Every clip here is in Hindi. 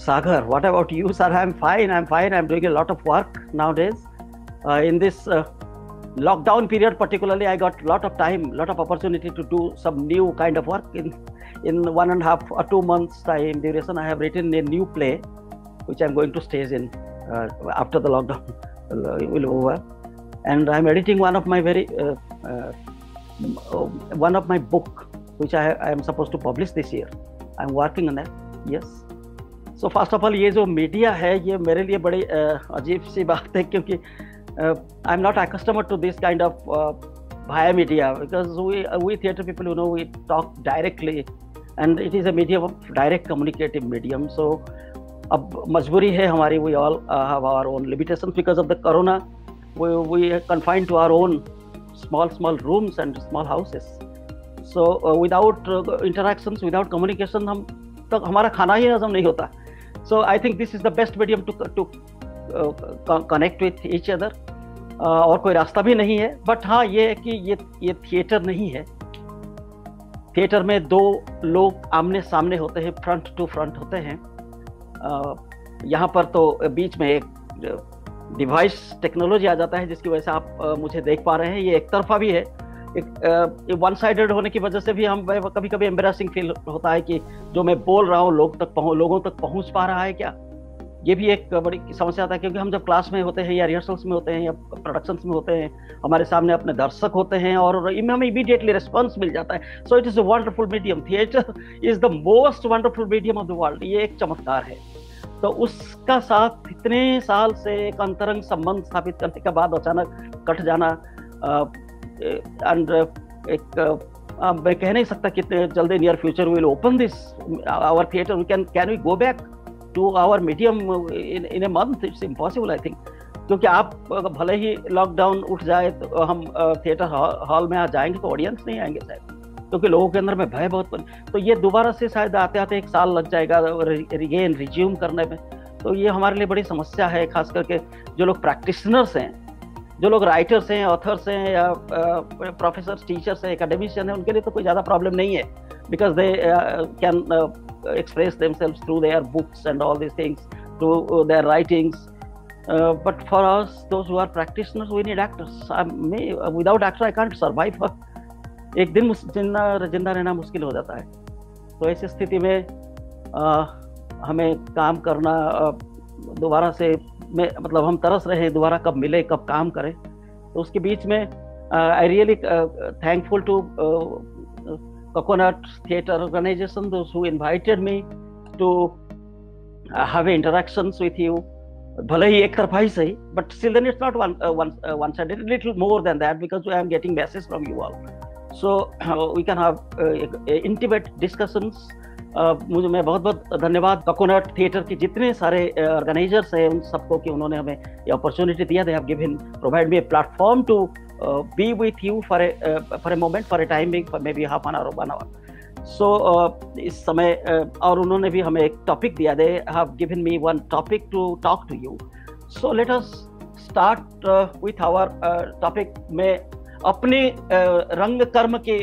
Sagar, what about you, sir? I'm fine. I'm fine. I'm doing a lot of work nowadays. In this lockdown period, particularly, I got a lot of time, lot of opportunity to do some new kind of work. In 1.5 or 2 months time duration, I have written a new play, which I'm going to stage in after the lockdown will over. And I'm editing one of my book, which I am supposed to publish this year. I'm working on that. Yes. So first of all, ये जो मीडिया है, ये मेरे लिए बड़ी अजीब सी बात है, क्योंकि I am not accustomed to this kind of via media, because we theatre people, we talk directly, and it is a medium of direct communicative medium. So अब मजबूरी है हमारी, we all have our own limitations because of the corona. We are confined to our own small rooms and small houses. So without interactions, without communication, हम तक हमारा खाना ही हजम नहीं होता. So I think this is the best medium to connect with each other. और कोई रास्ता भी नहीं है. बट हाँ, ये है कि ये थिएटर नहीं है. थिएटर में दो लोग आमने सामने होते हैं, फ्रंट टू फ्रंट होते हैं. यहाँ पर तो बीच में एक डिवाइस टेक्नोलॉजी आ जाता है, जिसकी वजह से आप मुझे देख पा रहे हैं. ये एक तरफा भी है, एक वन साइडेड होने की वजह से भी हम कभी कभी एम्बेरसिंग फील होता है कि जो मैं बोल रहा हूँ लोगों तक पहुँच पा रहा है क्या. ये भी एक बड़ी समस्या आता है, क्योंकि हम जब क्लास में होते हैं या रिहर्सल्स में होते हैं या प्रोडक्शंस में होते हैं, हमारे सामने अपने दर्शक होते हैं और हमें इमीडिएटली रिस्पॉन्स मिल जाता है. So it is a wonderful medium. Theatre is the most wonderful medium of the world. ये एक चमत्कार है. तो उसका साथ इतने साल से एक अंतरंग संबंध स्थापित करने के बाद अचानक कट जाना, एंड मैं कह नहीं सकता कितने जल्दी near future will open this our theatre. Can we go back to our medium in a month? It's impossible, I think. क्योंकि आप भले ही लॉकडाउन उठ जाए तो हम थिएटर हॉल में आ जाएंगे तो ऑडियंस नहीं आएंगे शायद, क्योंकि लोगों के अंदर में भय बहुत. तो ये दोबारा से शायद आते आते 1 साल लग जाएगा रिज्यूम करने में. तो ये हमारे लिए बड़ी समस्या है, खास करके जो लोग प्रैक्टिशनर्स हैं, जो लोग राइटर्स हैं, ऑथर्स हैं, या प्रोफेसर्स, टीचर्स हैं, एकेडमिशियन हैं, उनके लिए तो कोई ज़्यादा प्रॉब्लम नहीं है, because they can express themselves through their books and all these things, through their writings. But for us, those who are practitioners, we need actors. Without actor, I can't survive. एक दिन जिंदा रहना मुश्किल हो जाता है. तो ऐसी स्थिति में हमें काम करना दोबारा से, मतलब हम तरस रहे हैं दोबारा कब मिले, कब काम करें. तो उसके बीच में I really thankful to Coconut Theatre Organization, those who invited me to have interactions with you. भले ही एक तरफा ही सही, but still then it's not one-sided, a little more than that, because I am getting messages from you all. So we can have intimate discussions. मैं बहुत बहुत धन्यवाद Coconut Theatre के जितने सारे ऑर्गेनाइजर्स हैं उन सबको कि उन्होंने हमें ये अपॉर्चुनिटी दिया. They have provide me a platform to be with you for a moment, for a time being, for maybe half an hour or 1 hour. So इस समय और उन्होंने भी हमें एक टॉपिक दिया. They have given me one topic to talk to you. So let us start with our topic. मैं अपने रंग कर्म के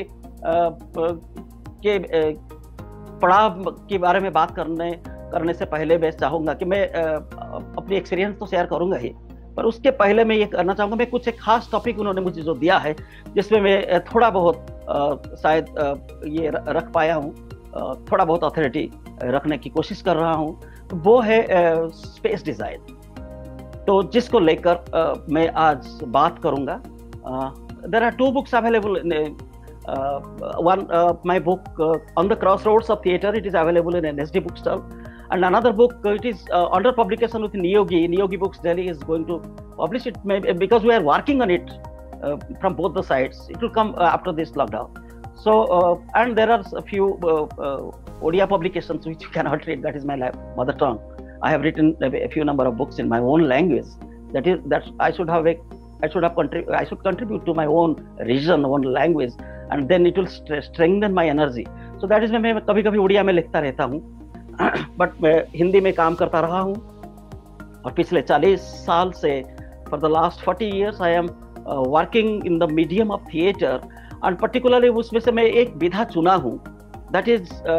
पड़ाव के बारे में बात करने से पहले मैं चाहूँगा कि मैं अपनी एक्सपीरियंस तो शेयर करूँगा ही, पर उसके पहले मैं ये करना चाहूँगा, मैं कुछ एक खास टॉपिक उन्होंने मुझे जो दिया है, जिसमें मैं थोड़ा बहुत शायद ये रख पाया हूँ, थोड़ा बहुत अथॉरिटी रखने की कोशिश कर रहा हूँ. तो वो है स्पेस डिज़ाइन. तो जिसको लेकर मैं आज बात करूँगा. There are 2 books available. One, my book On the Crossroads of Theatre, it is available in NSD bookstore. And another book, it is under publication with Niyogi Books Delhi is going to publish it, because we are working on it from both the sides. It will come after this lockdown. So, and there are a few Odia publications which you cannot read. That is my mother tongue. I have written a few number of books in my own language. That I should contribute to my own region, own language, and then it will strengthen my energy. So that is why मैं कभी-कभी उड़िया में लिखता रहता हूँ. बट मैं हिंदी में काम करता रहा हूँ और पिछले 40 साल से for the last 40 years I am working in the medium of theatre, and particularly उसमें से मैं एक विधा चुना हूँ, that is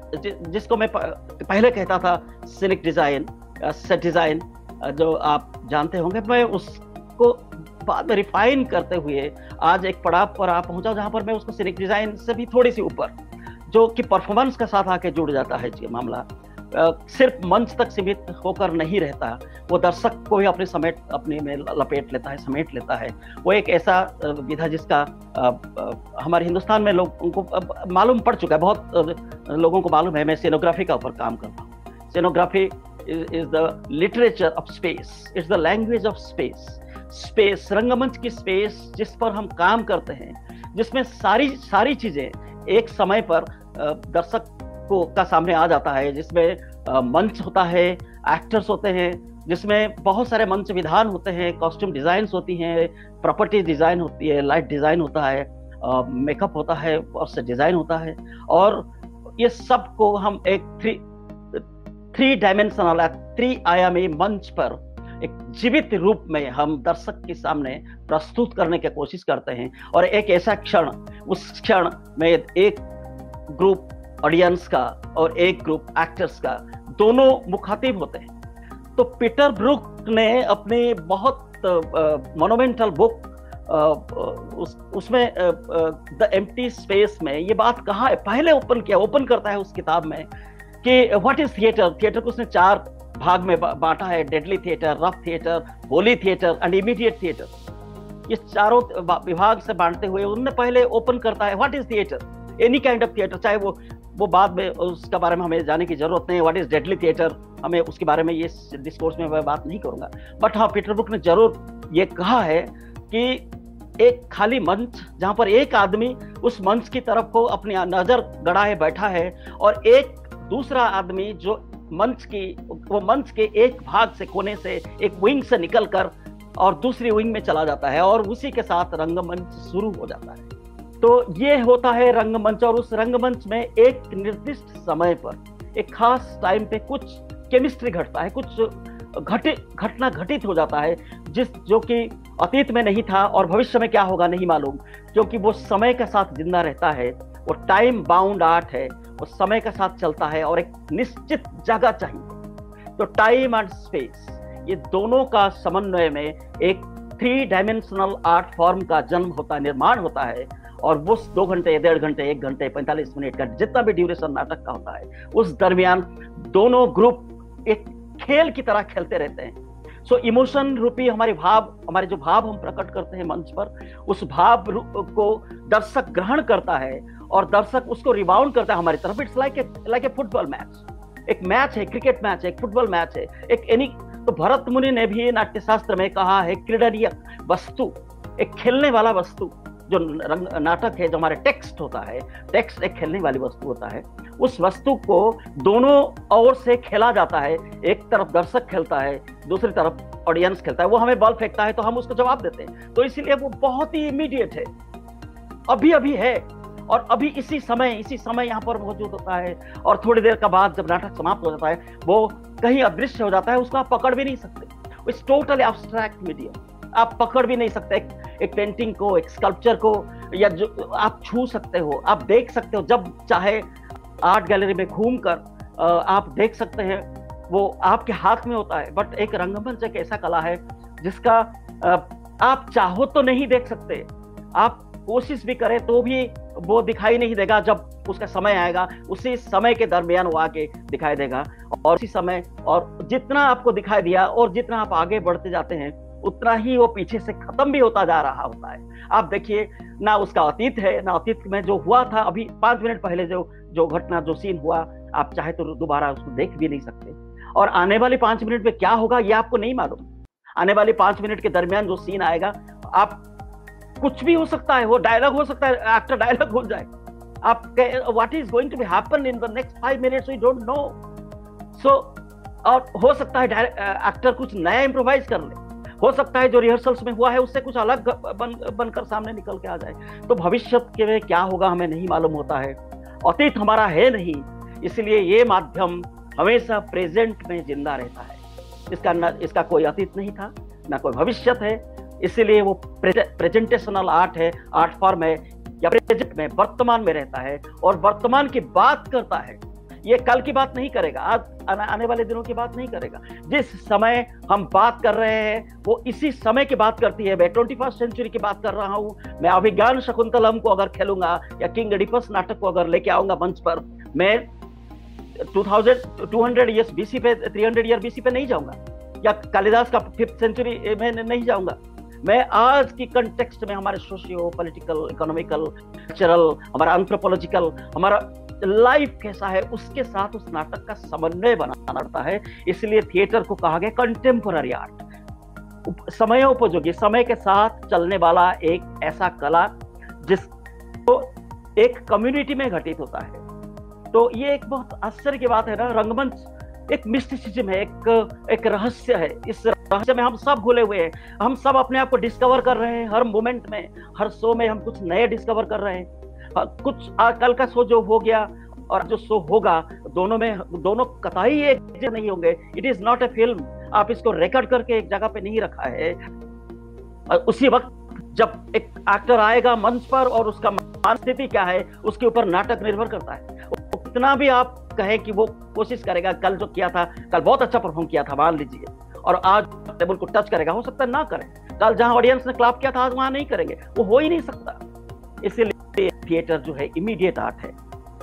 जिसको मैं पहले कहता था सिनिक डिजाइन, सेट डिजाइन, जो आप जानते होंगे, मैं उसको बाद में रिफाइन करते हुए आज एक पड़ाव पर आ पहुंचा जहां पर मैं उसको सिनिक डिजाइन से भी थोड़ी सी ऊपर, जो कि परफॉर्मेंस के साथ आके जुड़ जाता है ये मामला, सिर्फ मंच तक सीमित होकर नहीं रहता, वो दर्शक को भी अपने में लपेट लेता है, समेट लेता है। वो एक ऐसा विधा जिसका हमारे हिंदुस्तान में लोगों को मालूम पड़ चुका है, बहुत लोगों को मालूम है। मैं सीनोग्राफी का ऊपर काम करता हूँ। Scenography is the literature of space, it's the language of space, रंगमंच की स्पेस जिस पर हम काम करते हैं, जिसमें सारी चीजें एक समय पर दर्शक को का सामने आ जाता है, जिसमें मंच होता है, एक्टर्स होते हैं, जिसमें बहुत सारे मंच विधान होते हैं, कॉस्ट्यूम डिजाइन होती हैं, प्रॉपर्टी डिजाइन होती है, लाइट डिजाइन होता है, मेकअप होता है और से डिजाइन होता है, और ये सब को हम एक थ्री डायमेंशनल, 3 आयामी मंच पर एक जीवित रूप में हम दर्शक के सामने प्रस्तुत करने की कोशिश करते हैं। और एक ऐसा क्षण, उस क्षण में एक ग्रुप ऑडियंस का और एक ग्रुप एक्टर्स का दोनों मुखातिब होते हैं। तो पीटर ब्रूक ने अपनी बहुत मोनुमेंटल बुक उसमें द एम्प्टी स्पेस में ये बात कहा है, पहले ओपन करता है उस किताब में कि व्हाट इज थिएटर। थिएटर को उसने 4 भाग में बांटा है, deadly theatre, rough theatre, holy theatre and immediate theatre. ये चारों विभाग से बांटते हुए उन्होंने पहले ओपन करता है what is theatre, any kind of theatre, चाहे वो बाद में उसके बारे में हमें जाने की जरूरत नहीं है, व्हाट इज डेडली थिएटर, हमें उसके बारे में ये डिस्कोर्स में मैं बात नहीं करूंगा। बट हाँ, पीटर ब्रूक ने जरूर ये कहा है कि एक खाली मंच जहां पर एक आदमी उस मंच की तरफ को अपनी नजर गड़ाए बैठा है, और एक दूसरा आदमी जो मंच के एक भाग से, कोने से, एक विंग से निकलकर और दूसरी विंग में चला जाता है, और उसी के साथ रंगमंच शुरू हो जाता है। तो ये होता है रंगमंच, और उस रंगमंच में एक निर्दिष्ट समय पर, एक खास टाइम पे कुछ केमिस्ट्री घटता है, कुछ घटना घटित हो जाता है, जो कि अतीत में नहीं था और भविष्य में क्या होगा नहीं मालूम, क्योंकि वो समय के साथ जिंदा रहता है। वो टाइम बाउंड आर्ट है, वो समय के साथ चलता है और एक निश्चित जगह चाहिए। तो टाइम एंड स्पेस, ये दोनों का समन्वय में एक 3 डायमेंशनल आर्ट फॉर्म का जन्म होता है, निर्माण होता है। और वो 2 घंटे, 1.5 घंटे, 1 घंटे 45 मिनट का जितना भी ड्यूरेशन नाटक का होता है, उस दरमियान दोनों ग्रुप एक खेल की तरह खेलते रहते हैं। सो इमोशन रूपी हमारे जो भाव हम प्रकट करते हैं मंच पर, उस भाव को दर्शक ग्रहण करता है और दर्शक उसको रिबाउंड करता है हमारी तरफ। It's like a football match. एक मैच है, क्रिकेट मैच है, एक फुटबॉल मैच है, तो भरत मुनि ने भी नाट्यशास्त्र में कहा है क्रीडनीय वस्तु, एक खेलने वाला वस्तु। जो नाटक है, जो हमारे टेक्स्ट होता है, टेक्स्ट एक खेलने वाली वस्तु होता है। उस वस्तु को दोनों ओर से खेला जाता है, एक तरफ दर्शक खेलता है, दूसरी तरफ ऑडियंस खेलता है। वो हमें बॉल फेंकता है तो हम उसको जवाब देते हैं। तो इसीलिए वो बहुत ही इमीडिएट है, अभी है, और अभी इसी समय यहाँ पर मौजूद होता है। और थोड़ी देर के बाद जब नाटक समाप्त हो जाता है, वो कहीं अदृश्य हो जाता है, उसको आप पकड़ भी नहीं सकते। इट्स टोटली एब्स्ट्रैक्ट मीडियम, आप पकड़ भी नहीं सकते। एक पेंटिंग को, एक स्कल्पचर को, या जो आप छू सकते हो, आप देख सकते हो, जब चाहे आर्ट गैलरी में घूमकर आप देख सकते हैं, वो आपके हाथ में होता है। बट एक रंगमंच एक ऐसा कला है जिसका आप चाहो तो नहीं देख सकते, आप कोशिश भी करें तो भी वो दिखाई नहीं देगा। जब उसका समय आएगा, उसी समय के दरमियान वो आके दिखाई देगा, और उसी समय, और जितना आपको दिखाई दिया और जितना आप आगे बढ़ते जाते हैं, उतना ही वो पीछे से खत्म भी होता जा रहा होता है। आप देखिए, ना उसका अतीत है, ना अतीत में जो हुआ था अभी 5 मिनट पहले जो घटना, जो सीन हुआ, आप चाहे तो दोबारा उसको देख भी नहीं सकते। और आने वाले 5 मिनट में क्या होगा ये आपको नहीं मालूम। आने वाले 5 मिनट के दरमियान जो सीन आएगा, आप कुछ भी हो सकता है, वो डायलॉग हो सकता है, एक्टर डायलॉग भूल जाए। आप what is going to be happen in the next 5 minutes, we don't know. So और हो सकता है एक्टर कुछ नया इम्प्रोवाइज कर ले, हो सकता है जो रिहर्सल्स में हुआ है उससे कुछ अलग बनकर सामने निकल के आ जाए। तो भविष्य के में क्या होगा हमें नहीं मालूम होता है, अतीत हमारा है नहीं, इसलिए ये माध्यम हमेशा प्रेजेंट में जिंदा रहता है। इसका कोई अतीत नहीं था, ना कोई भविष्य है, इसलिए वो प्रेजेंटेशनल आर्ट है, आर्ट फॉर्म है, या प्रेजेंट में, वर्तमान में रहता है और वर्तमान की बात करता है। ये कल की बात नहीं करेगा, आज आने वाले दिनों की बात नहीं करेगा। जिस समय हम बात कर रहे हैं वो इसी समय की बात करती है। मैं 21st सेंचुरी की बात कर रहा हूं। मैं अभिज्ञान शकुंतलम को अगर खेलूंगा या किंग एडिपस नाटक को अगर लेके आऊंगा मंच पर, मैं 2200 ईयर्स बीसी पे, 300 ईयर बीसी पे नहीं जाऊंगा, या कालिदास का 5th सेंचुरी में नहीं जाऊंगा। मैं आज की कंटेक्स्ट में हमारे सोशियो पॉलिटिकल, इकोनॉमिकल, कल्चरल, हमारा एंथ्रोपोलॉजिकल, हमारा लाइफ कैसा है, उसके साथ उस नाटक का समन्वय बनाना पड़ता है। इसलिए थिएटर को कहा गया कंटेम्पोररी आर्ट, समयोपयोगी, समय के साथ चलने वाला एक ऐसा कला जिसको एक कम्युनिटी में घटित होता है। तो ये एक बहुत आश्चर्य की बात है ना, रंगमंच एक मिस्टिसिज्म है, एक रहस्य है। इस रहस्य में हम सब घुले हुए हैं, हम सब अपने आप को डिस्कवर कर रहे हैं। हर मोमेंट में, हर शो में हम कुछ नए डिस्कवर कर रहे हैं। कुछ कल का शो जो हो गया और जो शो होगा, दोनों कतई एक जैसे नहीं होंगे। It is not a film. आप इसको रिकॉर्ड करके एक जगह पे नहीं रखा है। उसी वक्त जब एक एक्टर आएगा मंच पर और उसका स्थिति क्या है, उसके ऊपर नाटक निर्भर करता है। कितना भी आप कहे कि वो कोशिश करेगा, कल जो किया था, कल बहुत अच्छा परफॉर्म किया था मान लीजिए, और आज टेबल को टच करेगा, हो सकता है ना करें। कल जहां ऑडियंस ने क्लैप किया था आज वहां नहीं करेंगे, वो हो ही नहीं सकता। इसलिए थिएटर जो है इमीडिएट आर्ट है।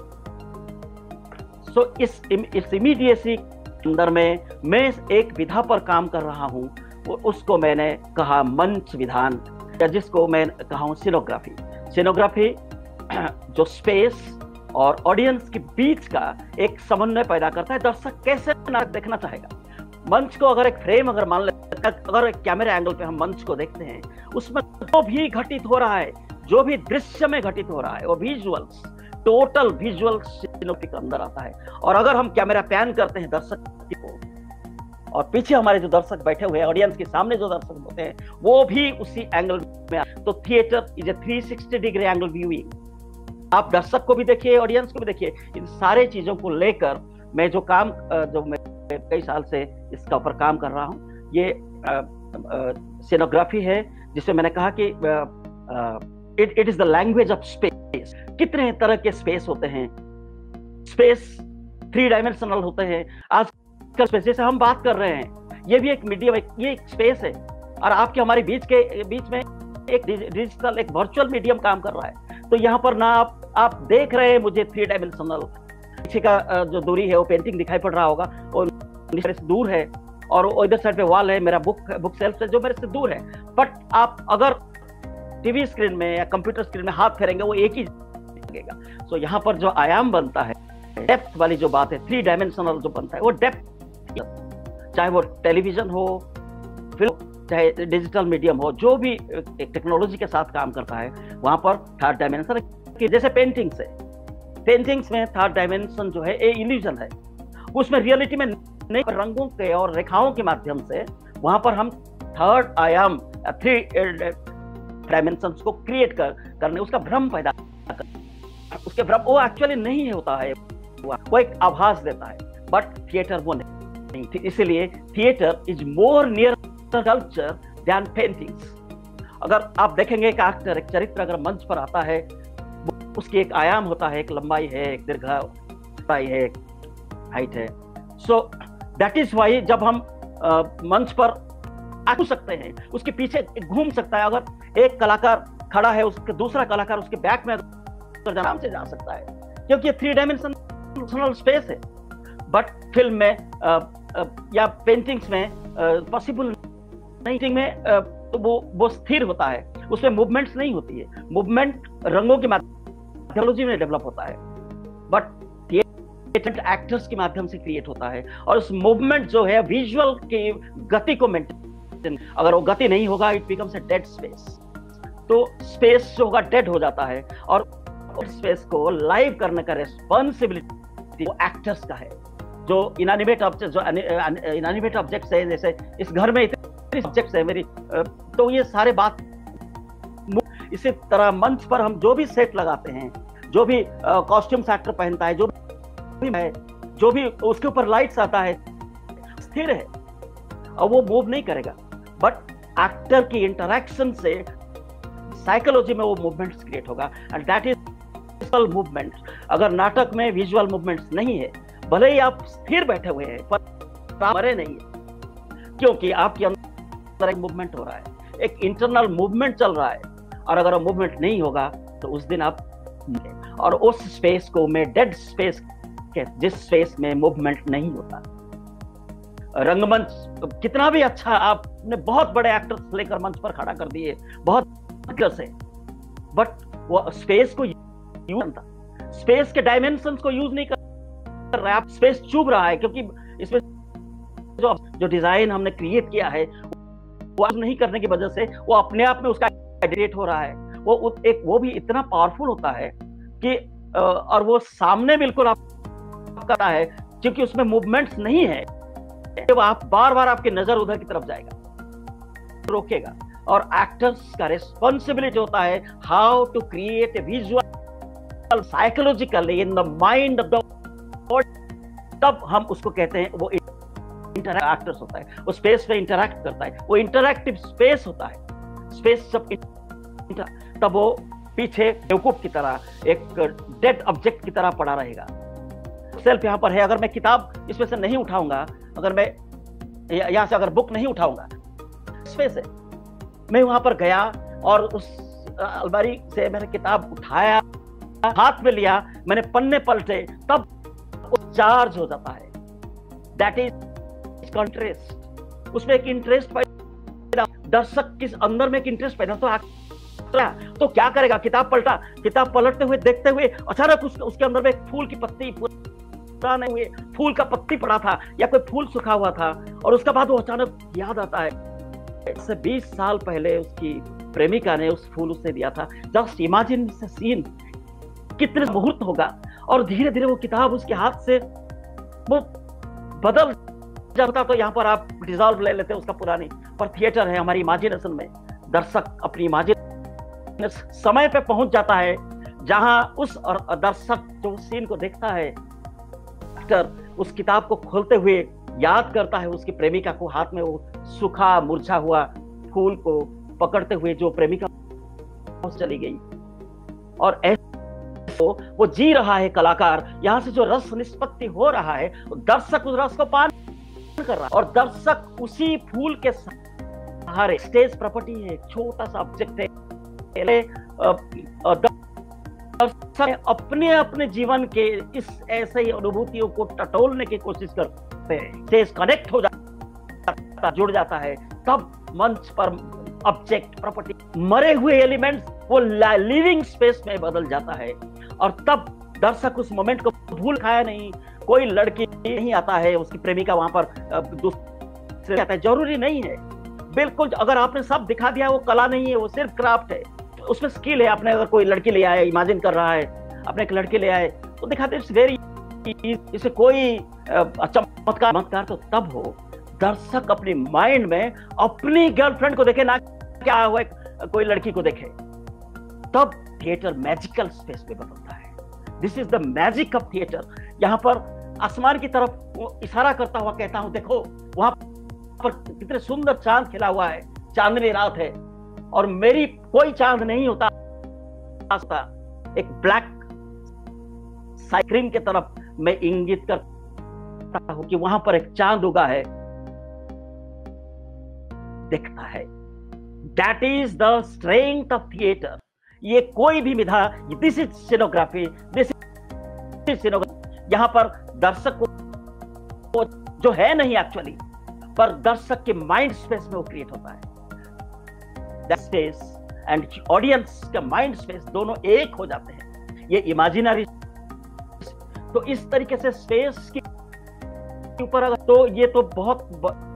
सो इस इमीडिएसी अंदर में मैं एक विधा पर काम कर रहा हूं, उसको मैंने कहा मंच विधान, या जिसको मैं कहा हूं सीनोग्राफी। सीनोग्राफी जो स्पेस और ऑडियंस के बीच का एक समन्वय पैदा करता है। दर्शक कैसे नाटक देखना चाहेगा। मंच को अगर एक फ्रेम अगर मान लेते, अगर एक कैमरा एंगल पे हम मंच को देखते हैं, उसमें जो भी घटित हो रहा है, जो भी दृश्य में घटित हो रहा है, वो विजुअल्स, टोटल विजुअल सीनोग्राफी के अंदर आता है। और अगर हम कैमरा पैन करते हैं दर्शक को, और पीछे हमारे जो दर्शक बैठे हुए हैं, ऑडियंस के सामने जो दर्शक होते हैं, वो भी उसी एंगल में, तो theatre is a 360 degree angle viewing. आप दर्शक को भी देखिए, ऑडियंस को भी देखिए। इन सारे चीजों को लेकर मैं जो काम, जो मैं कई साल से इसका ऊपर काम कर रहा हूँ, ये सीनोग्राफी है, जिसे मैंने कहा कि it is the language of space. कितने तरह के स्पेस होते हैं। स्पेस 3 डायमेंशनल होते हैं। आजकल स्पेस जैसे हम बात कर रहे हैं, ये भी एक मीडियम, ये एक स्पेस है, और आपके हमारे बीच में एक डिजिटल, एक वर्चुअल मीडियम काम कर रहा है। तो यहाँ पर ना आप देख रहे हैं मुझे 3 डायमेंशनल, पीछे का जो दूरी है वो पेंटिंग दिखाई पड़ रहा होगा, और मेरे से दूर है, और इधर साइड पे वॉल है, मेरा बुक सेल्फ है जो मेरे से दूर है। बट आप अगर टीवी स्क्रीन में या कंप्यूटर स्क्रीन में हाथ फेरेंगे, वो एक ही लगेगा। सो यहाँ पर जो आयाम बनता है, डेप्थ वाली जो बात है, 3 डायमेंशनल जो बनता है, वो डेप्थ, चाहे वो टेलीविजन हो, फिल्म, चाहे डिजिटल मीडियम हो, जो भी टेक्नोलॉजी के साथ काम करता है, वहां पर 3rd डायमेंशन, जैसे पेंटिंग्स है, पेंटिंग्स में 3rd डायमेंशन जो है इल्यूजन है, उसमें रियलिटी में नहीं, रंगों के और रेखाओं के माध्यम से वहां पर हम 3rd आयाम, 3 डायमेंशंस को क्रिएट करने, उसका भ्रम पैदा कर, उसके भ्रम वो एक्चुअली नहीं होता है, वो एक आभास देता है। बट थिएटर वो नहीं, इसलिए theatre is more near culture than paintings. अगर आप देखेंगे एक एक्टर, एक चरित्र अगर मंच पर आता है, उसकी एक आयाम होता है, एक लंबाई है, एक दीर्घाई है, एक हाइट है। सो दैट इज वाई जब हम मंच पर आ सकते हैं, उसके पीछे घूम सकता है। अगर एक कलाकार खड़ा है, उसके दूसरा कलाकार उसके बैक में आराम से जा सकता है, क्योंकि ये 3 डायमेंशनल स्पेस है। बट फिल्म में या पेंटिंग्स में पॉसिबल नहीं, में तो वो स्थिर होता है, उसमें मूवमेंट्स नहीं होती है। मूवमेंट रंगों के माध्यम में डेवलप होता है, बट थिएटर एक्टर्स के माध्यम से क्रिएट होता है। और उस मूवमेंट जो है विजुअल की गति को मेंटेन, अगर वो गति नहीं होगा, it becomes a dead space. तो स्पेस जो होगा डेड हो जाता है, और स्पेस को लाइव करने का रेस्पॉन्सिबिलिटी वो एक्टर्स का है। जो इनएनिमेट ऑब्जेक्ट्स है, जैसे इस घर में इतने ऑब्जेक्ट्स है मेरी, तो ये सारे बात, इसी तरह मंच पर हम जो भी सेट लगाते हैं, जो भी कॉस्ट्यूम्स एक्टर पहनता है, जो भी उसके ऊपर लाइट्स आता है, स्थिर है और वो मूव नहीं करेगा। बट एक्टर की इंटरैक्शन से साइकोलॉजी में वो मूवमेंट्स क्रिएट होगा, and that is visual movement. अगर नाटक में विजुअल मूवमेंट्स नहीं है, भले ही आप स्थिर बैठे हुए हैं पर आप मरे नहीं है, क्योंकि आपके अंदर एक मूवमेंट हो रहा है, एक इंटरनल मूवमेंट चल रहा है। और अगर वो मूवमेंट नहीं होगा तो उस दिन आप, और उस स्पेस को मैं डेड स्पेस कहते, जिस स्पेस में मूवमेंट नहीं होता। रंगमंच कितना भी अच्छा, आपने बहुत बड़े एक्टर्स लेकर मंच पर खड़ा कर दिए बहुत से, बट वो स्पेस को यूज करता, स्पेस के डायमेंशंस को यूज नहीं कर रहा है, आप स्पेस चुभ रहा है, क्योंकि इसमें जो डिजाइन हमने क्रिएट किया है वो नहीं करने की वजह से वो अपने आप में उसका एडिट हो रहा है। वो भी इतना पावरफुल होता है कि और वो सामने बिल्कुल आप करता है, क्योंकि उसमें मूवमेंट्स नहीं है, जब आप बार बार आपकी नजर उधर की तरफ जाएगा, रोकेगा। और एक्टर्स का रिस्पॉन्सिबिलिटी होता है how to create a visual psychologically in the mind of the, तब हम उसको कहते हैं वो एक्टर्स होता है, वो स्पेस में इंटरैक्ट करता है, वो इंटरैक्टिव स्पेस होता है। स्पेस सब तब वो पीछे बेवकूफ की तरह, एक डेड ऑब्जेक्ट की तरह पड़ा रहेगा। सेल्फ यहाँ पर है, अगर मैं किताब इसमें से नहीं उठाऊंगा, अगर मैं यहाँ से अगर बुक नहीं उठाऊंगा, स्पेस है, मैं वहां पर गया और उस अलमारी से मैंने किताब उठाया, हाथ में लिया, मैंने पन्ने पलटे, तब वो चार्ज हो जाता है। दैट इज इंटरेस्ट, उसमें एक इंटरेस्ट पैदा, दर्शक किस अंदर में एक इंटरेस्ट पैदा, तो क्या करेगा, किताब पलटा, किताब पलटते हुए देखते हुए अचानक उसके अंदर में एक फूल की पत्ती, पुराने हुए फूल का पत्ती पड़ा था या कोई फूल सूखा हुआ था, और उसके बाद वो अचानक याद आता है 20 साल पहले उसकी प्रेमिका ने उस फूल उसने दिया था। जस्ट इमेजिन दिस सीन, कितने मुहूर्त होगा, और धीरे धीरे वो किताब उसके हाथ से वो बदल जाता। तो यहाँ पर आप डिजॉल्व ले लेते हैं उसका पुरानी, पर थिएटर है हमारी इमेजिनेशन में, दर्शक अपनी इमेजिनेशन समय पे पहुंच जाता है जहां उस और दर्शक जो सीन को देखता है, एक्टर उस किताब को खोलते हुए याद करता है उसकी प्रेमिका को, हाथ में वो सूखा मुरझा हुआ फूल को पकड़ते हुए जो प्रेमिका चली गई। और ऐसे वो जी रहा है कलाकार, यहां से जो रस निष्पत्ति हो रहा है, दर्शक उस रस को पान कर रहा है, और दर्शक उसी फूल के सहारे, स्टेज प्रॉपर्टी है, छोटा सा ऑब्जेक्ट है, अपने अपने जीवन के इस ऐसे ही अनुभूतियों को टटोलने की कोशिश करते हैं, स्टेज कनेक्ट हो जाता, जुड़ जाता है, तब मंच पर ऑब्जेक्ट प्रॉपर्टी, मरे हुए एलिमेंट्स वो लिविंग स्पेस में बदल जाता है। और तब दर्शक उस मोमेंट को भूल खाया नहीं, कोई लड़की नहीं आता है, उसकी प्रेमिका वहां पर दूसरे आता है, जरूरी नहीं है बिल्कुल। अगर आपने सब दिखा दिया, वो कला नहीं है, वो सिर्फ क्राफ्ट है, उसमें स्किल है। आपने अगर कोई लड़की ले आए, इमेजिन कर रहा है, अपने एक लड़की ले आए तो दिखाते, इट्स वेरी, इससे कोई चमत्कार तो तब हो दर्शक अपनी माइंड में अपनी गर्लफ्रेंड को देखे, ना क्या हुआ कोई लड़की को देखे, तब थिएटर मैजिकल स्पेस में बदलता है। This is the magic of theatre. यहाँ पर आसमान की तरफ इशारा करता हुआ कहता हूं, देखो वहां पर कितने सुंदर चांद खिला हुआ है, चांदनी रात है, और मेरी कोई चांद नहीं होता, एक ब्लैक साइक्रीम की तरफ मैं इंगित करता हूं कि वहां पर एक चांद उगा है, दिखता है। That is the strength of theatre. ये कोई भी विधा, this is scenography, this is scenography. यहां पर दर्शक को जो है नहीं एक्चुअली, पर दर्शक के माइंड स्पेस में वो क्रिएट होता है। दैट स्पेस एंड ऑडियंस का माइंड स्पेस दोनों एक हो जाते हैं, ये इमेजिनरी। तो इस तरीके से स्पेस के ऊपर अगर, तो ये तो बहुत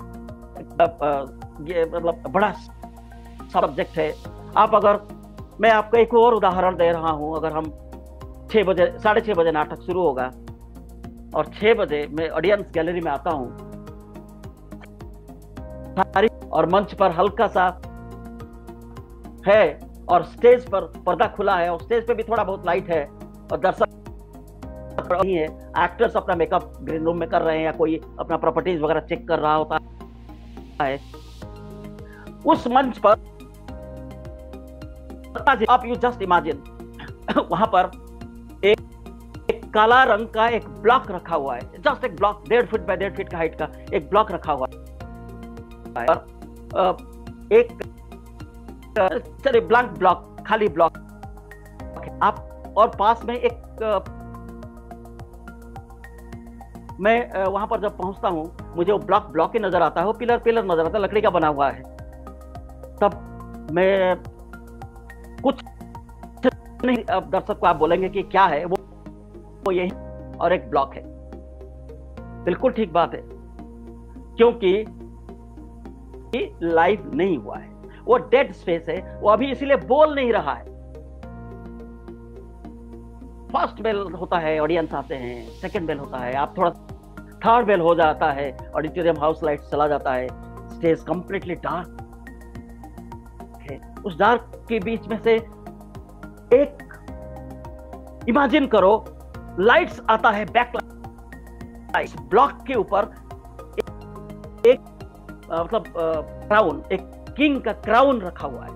ये मतलब बड़ा सब्जेक्ट है। आप अगर, मैं आपको एक और उदाहरण दे रहा हूं, अगर हम 6 बजे, 6:30 बजे नाटक शुरू होगा और 6 बजे मैं ऑडियंस गैलरी में आता हूं, और मंच पर हल्का सा है और स्टेज पर पर्दा खुला है, और स्टेज पे भी थोड़ा बहुत लाइट है, और दर्शक नहीं है, एक्टर्स अपना मेकअप ग्रीन रूम में कर रहे हैं या कोई अपना प्रॉपर्टीज वगैरह चेक कर रहा होता है, उस मंच पर आप यू जस्ट इमेजिन वहां पर एक काला रंग का एक ब्लॉक रखा हुआ है, जस्ट एक ब्लॉक 1.5 फीट बाय 1.5 फीट का हाइट का एक ब्लॉक रखा हुआ है, और एक चलिए ब्लैंक ब्लॉक, खाली ब्लॉक आप, और पास में एक मैं वहां पर जब पहुंचता हूं मुझे वो ब्लॉक ही नजर आता है, वो पिलर नजर आता है, लकड़ी का बना हुआ है। तब मैं कुछ नहीं, अब दर्शक को आप बोलेंगे कि क्या है वो यही और एक ब्लॉक है। बिल्कुल ठीक बात है, क्योंकि लाइव नहीं हुआ है, वो डेड स्पेस है, वो अभी इसीलिए बोल नहीं रहा है। फर्स्ट बेल होता है, ऑडियंस आते हैं, सेकंड बेल होता है, आप थोड़ा थर्ड बेल हो जाता है, ऑडिटोरियम हाउस लाइट चला जाता है, स्टेज कंप्लीटली डार्क है। उस डार्क के बीच में से एक इमेजिन करो लाइट्स आता है, बैक लाइट्स, ब्लॉक के ऊपर एक मतलब क्राउन, एक किंग का क्राउन रखा हुआ है,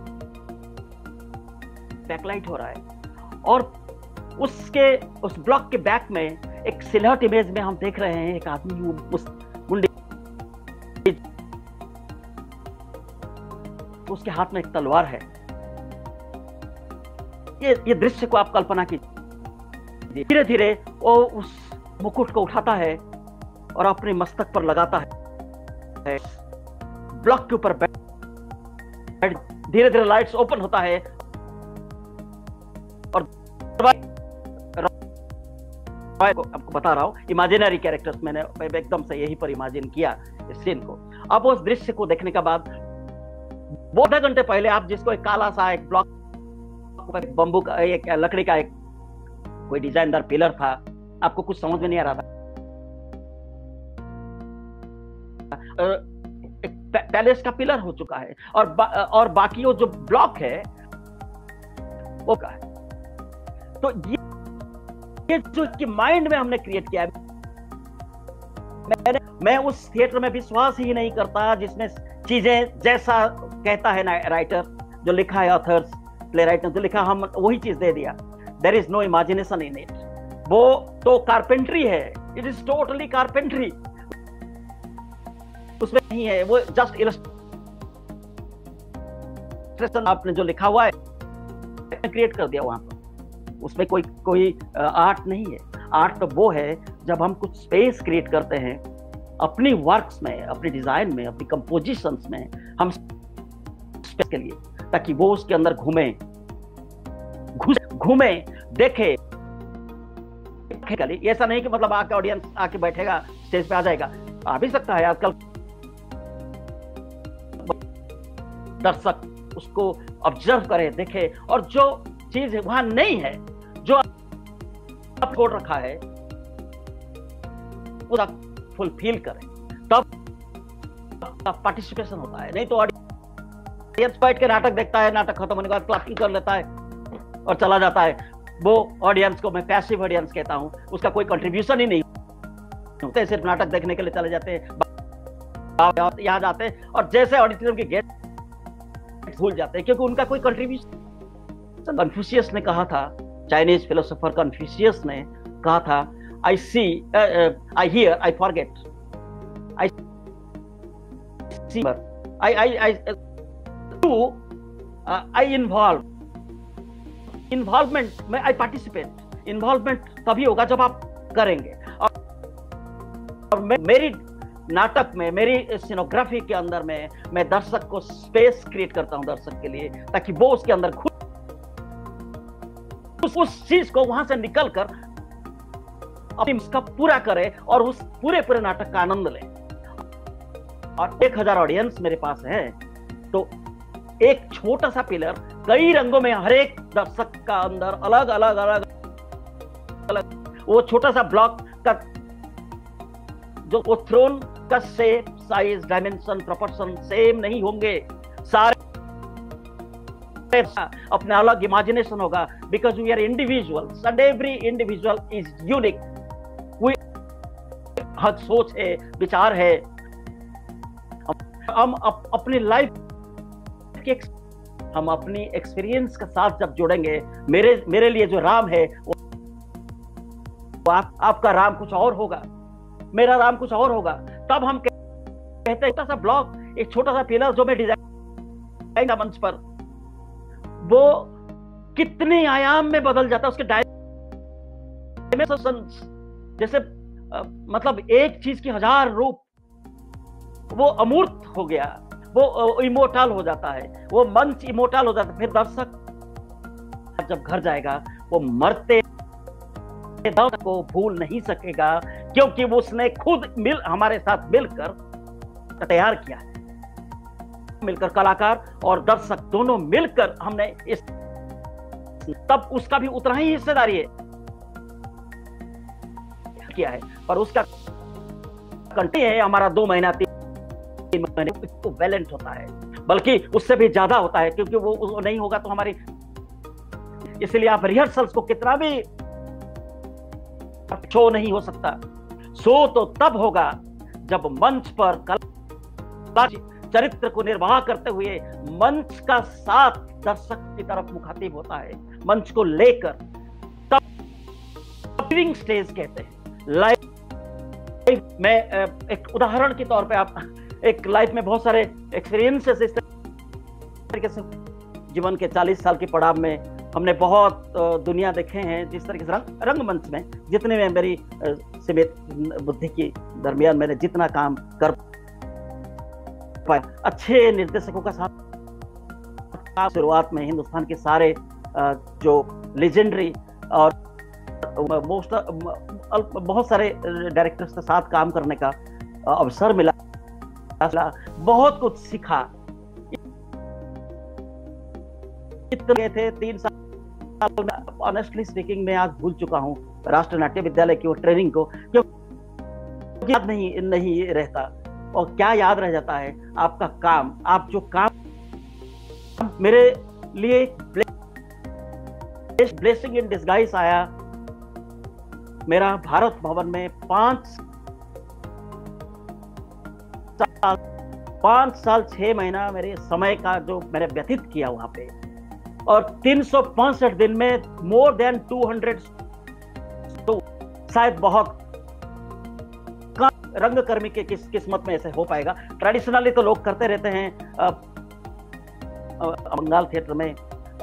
बैकलाइट हो रहा है, और उस ब्लॉक के बैक में एक सिलहट इमेज में हम देख रहे हैं एक आदमी उस मुंडी, उसके हाथ में एक तलवार है। ये दृश्य को आप कल्पना कीजिए। धीरे धीरे वो उस मुकुट को उठाता है और अपने मस्तक पर लगाता है, ब्लॉक के ऊपर बैठ, धीरे धीरे लाइट्स ओपन होता है और आपको बता रहा हूं इमेजिनरी कैरेक्टर्स, मैंने एकदम से यही पर इमेजिन किया इस सीन को। अब उस दृश्य को देखने के बाद वो आधा घंटे पहले आप जिसको एक काला सा एक ब्लॉक, बंबू का एक लकड़ी का एक कोई डिजाइनदार पिलर था, आपको कुछ समझ में नहीं आ रहा था, एक पैलेस का पिलर हो चुका है, और बाकी वो जो ब्लॉक है वो का है। तो ये जो कि माइंड में हमने क्रिएट किया है, मैं उस थिएटर में विश्वास ही नहीं करता जिसमें चीजें जैसा कहता है ना राइटर, जो लिखा है ऑथर्स, प्ले राइटर जो लिखा, हम वही चीज दे दिया। There is no imagination in it. वो तो कारपेंट्री है, इट इज टोटली कारपेंट्री, उसमें नहीं है, वो जस्ट इलस्ट्रेशन आपने जो लिखा हुआ है क्रिएट कर दिया वहां पर, उसमें कोई आर्ट नहीं है। आर्ट तो वो है जब हम कुछ स्पेस क्रिएट करते हैं अपनी वर्क्स में, अपनी डिजाइन में, अपनी कंपोजिशंस में, हम स्पेस के लिए, ताकि वो उसके अंदर घूमे देखे। ऐसा नहीं कि मतलब आके ऑडियंस आके बैठेगा, स्टेज पे आ जाएगा, आ भी सकता है, आजकल दर्शक उसको ऑब्जर्व करे, देखे, और जो चीज वहां नहीं है, जो आप छोड़ रखा है, उसका फुलफिल करें, तब पार्टिसिपेशन होता है। नहीं तो ऑडियंस बैठ के नाटक देखता है, नाटक खत्म होने के बाद क्लैपिंग कर लेता है और चला जाता है। वो ऑडियंस को मैं पैसिव ऑडियंस कहता हूं, उसका कोई कंट्रीब्यूशन ही नहीं होता, सिर्फ नाटक देखने के लिए चले जाते हैं, यहां जाते हैं और जैसे ऑडिटोरियम के गेट भूल जाते हैं, क्योंकि उनका कोई कंट्रीब्यूशन। कन्फ्यूशियस ने कहा था, चाइनीज फिलोसोफर कन्फ्यूशियस ने कहा था, I see, I hear, I forget, I see, I involve, involvement में आई पार्टिसिपेट। इन्वॉल्वमेंट तभी होगा जब आप करेंगे। और मेरी नाटक में, मेरी सिनोग्राफी के अंदर में मैं दर्शक को स्पेस क्रिएट करता हूं दर्शक के लिए, ताकि वो उसके अंदर खुद उस चीज को वहां से निकलकर अपनी उसका पूरा करे और उस पूरे नाटक का आनंद ले। और 1000 ऑडियंस मेरे पास है, तो एक छोटा सा पिलर कई रंगों में, हर एक दर्शक का अंदर अलग अलग अलग अलग, वो छोटा सा ब्लॉक का जो वो थ्रोन का shape, size, dimension, proportion same नहीं होंगे, सारे अपना अलग इमेजिनेशन होगा, because we are individuals and every individual is unique. हर सोच है, विचार है, हम अपनी लाइफ के, हम अपनी एक्सपीरियंस के साथ जब जोड़ेंगे, मेरे लिए जो राम है वो आपका राम कुछ और होगा, मेरा राम कुछ और होगा। तब हम कहते हैं छोटा सा ब्लॉक, एक छोटा सा पिलर जो मैं डिजाइन का मंच पर, वो कितने आयाम में बदल जाता है, उसके डायमेंशंस, जैसे मतलब एक चीज की 1000 रूप, वो अमूर्त हो गया, वो इमोर्टल हो जाता है, वो मंच इमोर्टल हो जाता है। फिर दर्शक जब घर जाएगा वो मरते को भूल नहीं सकेगा, क्योंकि वो उसने खुद हमारे साथ मिलकर तैयार किया है। मिलकर कलाकार और दर्शक दोनों मिलकर हमने इस, तब उसका भी उतना ही हिस्सेदारी है किया है, पर उसका कंटिन्यू है हमारा 2 महीना 3 महीने तो वैलेंट होता है, बल्कि उससे भी ज्यादा होता है, क्योंकि वो नहीं होगा तो हमारी, इसलिए आप रिहर्सल्स को कितना भी शो नहीं हो सकता। शो तो तब होगा जब मंच पर कला चरित्र को निर्वाह करते हुए मंच का साथ दर्शक की तरफ मुखातिब होता है, मंच को लेकर, तब लिविंग स्टेज कहते हैं। लाइफ में एक उदाहरण के तौर पे आप एक लाइफ में बहुत सारे एक्सपीरियंसेस इस तरीके से, जीवन के 40 साल के पड़ाव में हमने बहुत दुनिया देखे हैं, जिस तरीके से रंगमंच में जितने में मेरी सीमित बुद्धि की दरमियान मैंने जितना काम कर पाया, अच्छे निर्देशकों का साथ शुरुआत में हिंदुस्तान के सारे जो लेजेंडरी और बहुत सारे डायरेक्टर्स के साथ काम करने का अवसर मिला, बहुत कुछ सीखा। इतने थे 3 साल, ऑनेस्टली स्पीकिंग मैं आज भूल चुका हूँ राष्ट्रीय नाट्य विद्यालय की वो ट्रेनिंग को, क्योंकि याद नहीं रहता। और क्या याद रह जाता है? आपका काम, आप जो काम मेरे लिए ब्लेसिंग इन डिस्गाइज आया। मेरा भारत भवन में 5 साल 6 महीना मेरे समय का जो मैंने व्यतीत किया वहां पे, और 365 दिन में मोर देन 200, तो शायद बहुत रंगकर्मी के किस्मत में ऐसे हो पाएगा। ट्रेडिशनली तो लोग करते रहते हैं, बंगाल थिएटर में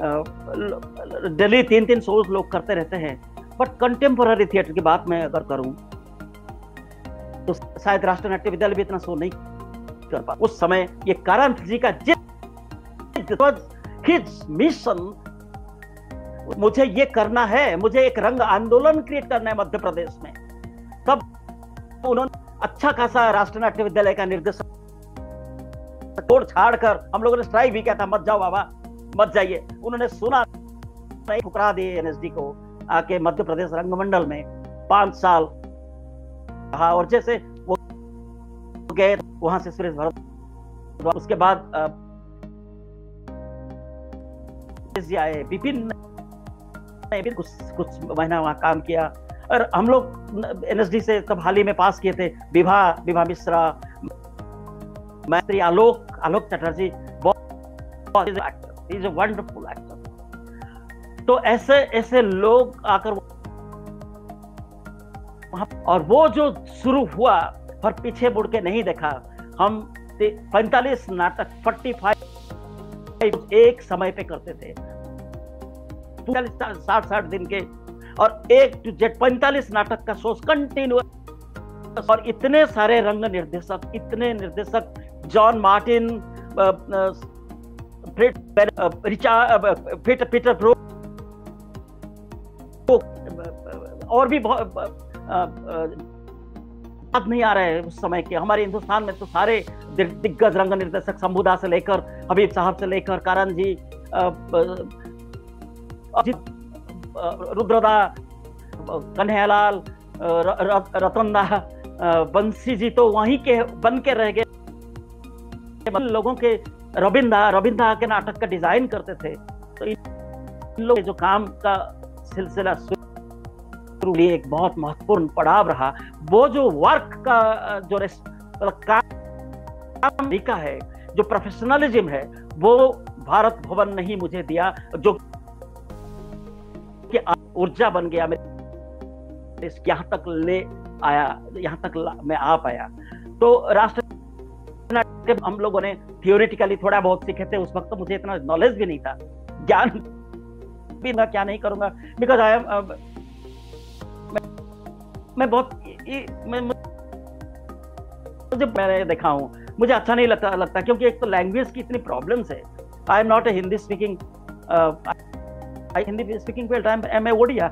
डेली 3-3 शोज लोग करते रहते हैं, बट कंटेम्पोररी थिएटर की बात मैं अगर करूं तो शायद राष्ट्रीय नाट्य विद्यालय भी इतना शो नहीं कर पा। उस समय ये कारांत जी का हिज मिशन, मुझे ये करना है, मुझे एक रंग आंदोलन क्रिएट करना है मध्य प्रदेश में। तब उन्होंने अच्छा खासा राष्ट्रीय नाट्य विद्यालय का निर्देशक तोड़ छाड़ कर, हम लोगों ने स्ट्राइक भी किया था, मत जाओ बाबा मत जाइए। उन्होंने सुना नहीं, ठुकरा दिए एनएसडी को, आके मध्य प्रदेश रंगमंडल में 5 साल रहा। और जैसे वो गए वहां से सुरेश भारद्वाज, उसके बाद आए विपिन ने भी कुछ महीना वहां काम किया। और हम लोग एनएसडी से तब हाल ही में पास किए थे विभा मिश्रा, मैत्री, आलोक चटर्जी, बहुत इज अ वंडरफुल एक्टर। तो ऐसे लोग आकर वहां, और वो जो शुरू हुआ पर पीछे मुड़ के नहीं देखा। हम 45 नाटक 45 एक समय पे करते थे, 60 दिन के, और एक टू जेड 45 नाटक का शो कंटिन्यूअस। और इतने सारे रंग निर्देशक, इतने निर्देशक, जॉन मार्टिन, पीटर ब्रो, और भी बहुत याद नहीं आ रहे उस समय के। हमारे हिंदुस्तान में तो सारे दिग्गज रंग निर्देशक, शंभुदा से लेकर हबीब साहब से लेकर कारण जी, रुद्रदा, कन्हैयालाल, रतनदा, बंसी जी तो वहीं के बन के रह गए। लोगों के रविंदा के नाटक का डिजाइन करते थे। तो इन लोग जो काम का सिलसिला शुरू लिए एक बहुत महत्वपूर्ण पड़ाव रहा। वो जो वर्क का जो काम तरीका है, जो प्रोफेशनलिज्म है, वो भारत भवन ने ही मुझे दिया, जो कि ऊर्जा बन गया यहाँ तक ले आया, यहाँ तक मैं आ पाया। तो राष्ट्र हम लोगों ने थियोरेटिकली थोड़ा बहुत सीखे थे, उस वक्त तो मुझे इतना नॉलेज भी नहीं था, ज्ञान भी मैं क्या नहीं करूंगा, बिकॉज आई एम मैं बहुत मुझे मैंने देखा हूँ, मुझे अच्छा नहीं लगता क्योंकि एक तो लैंग्वेज की इतनी प्रॉब्लम्स है। I am not a Hindi speaking field, I am a Odia.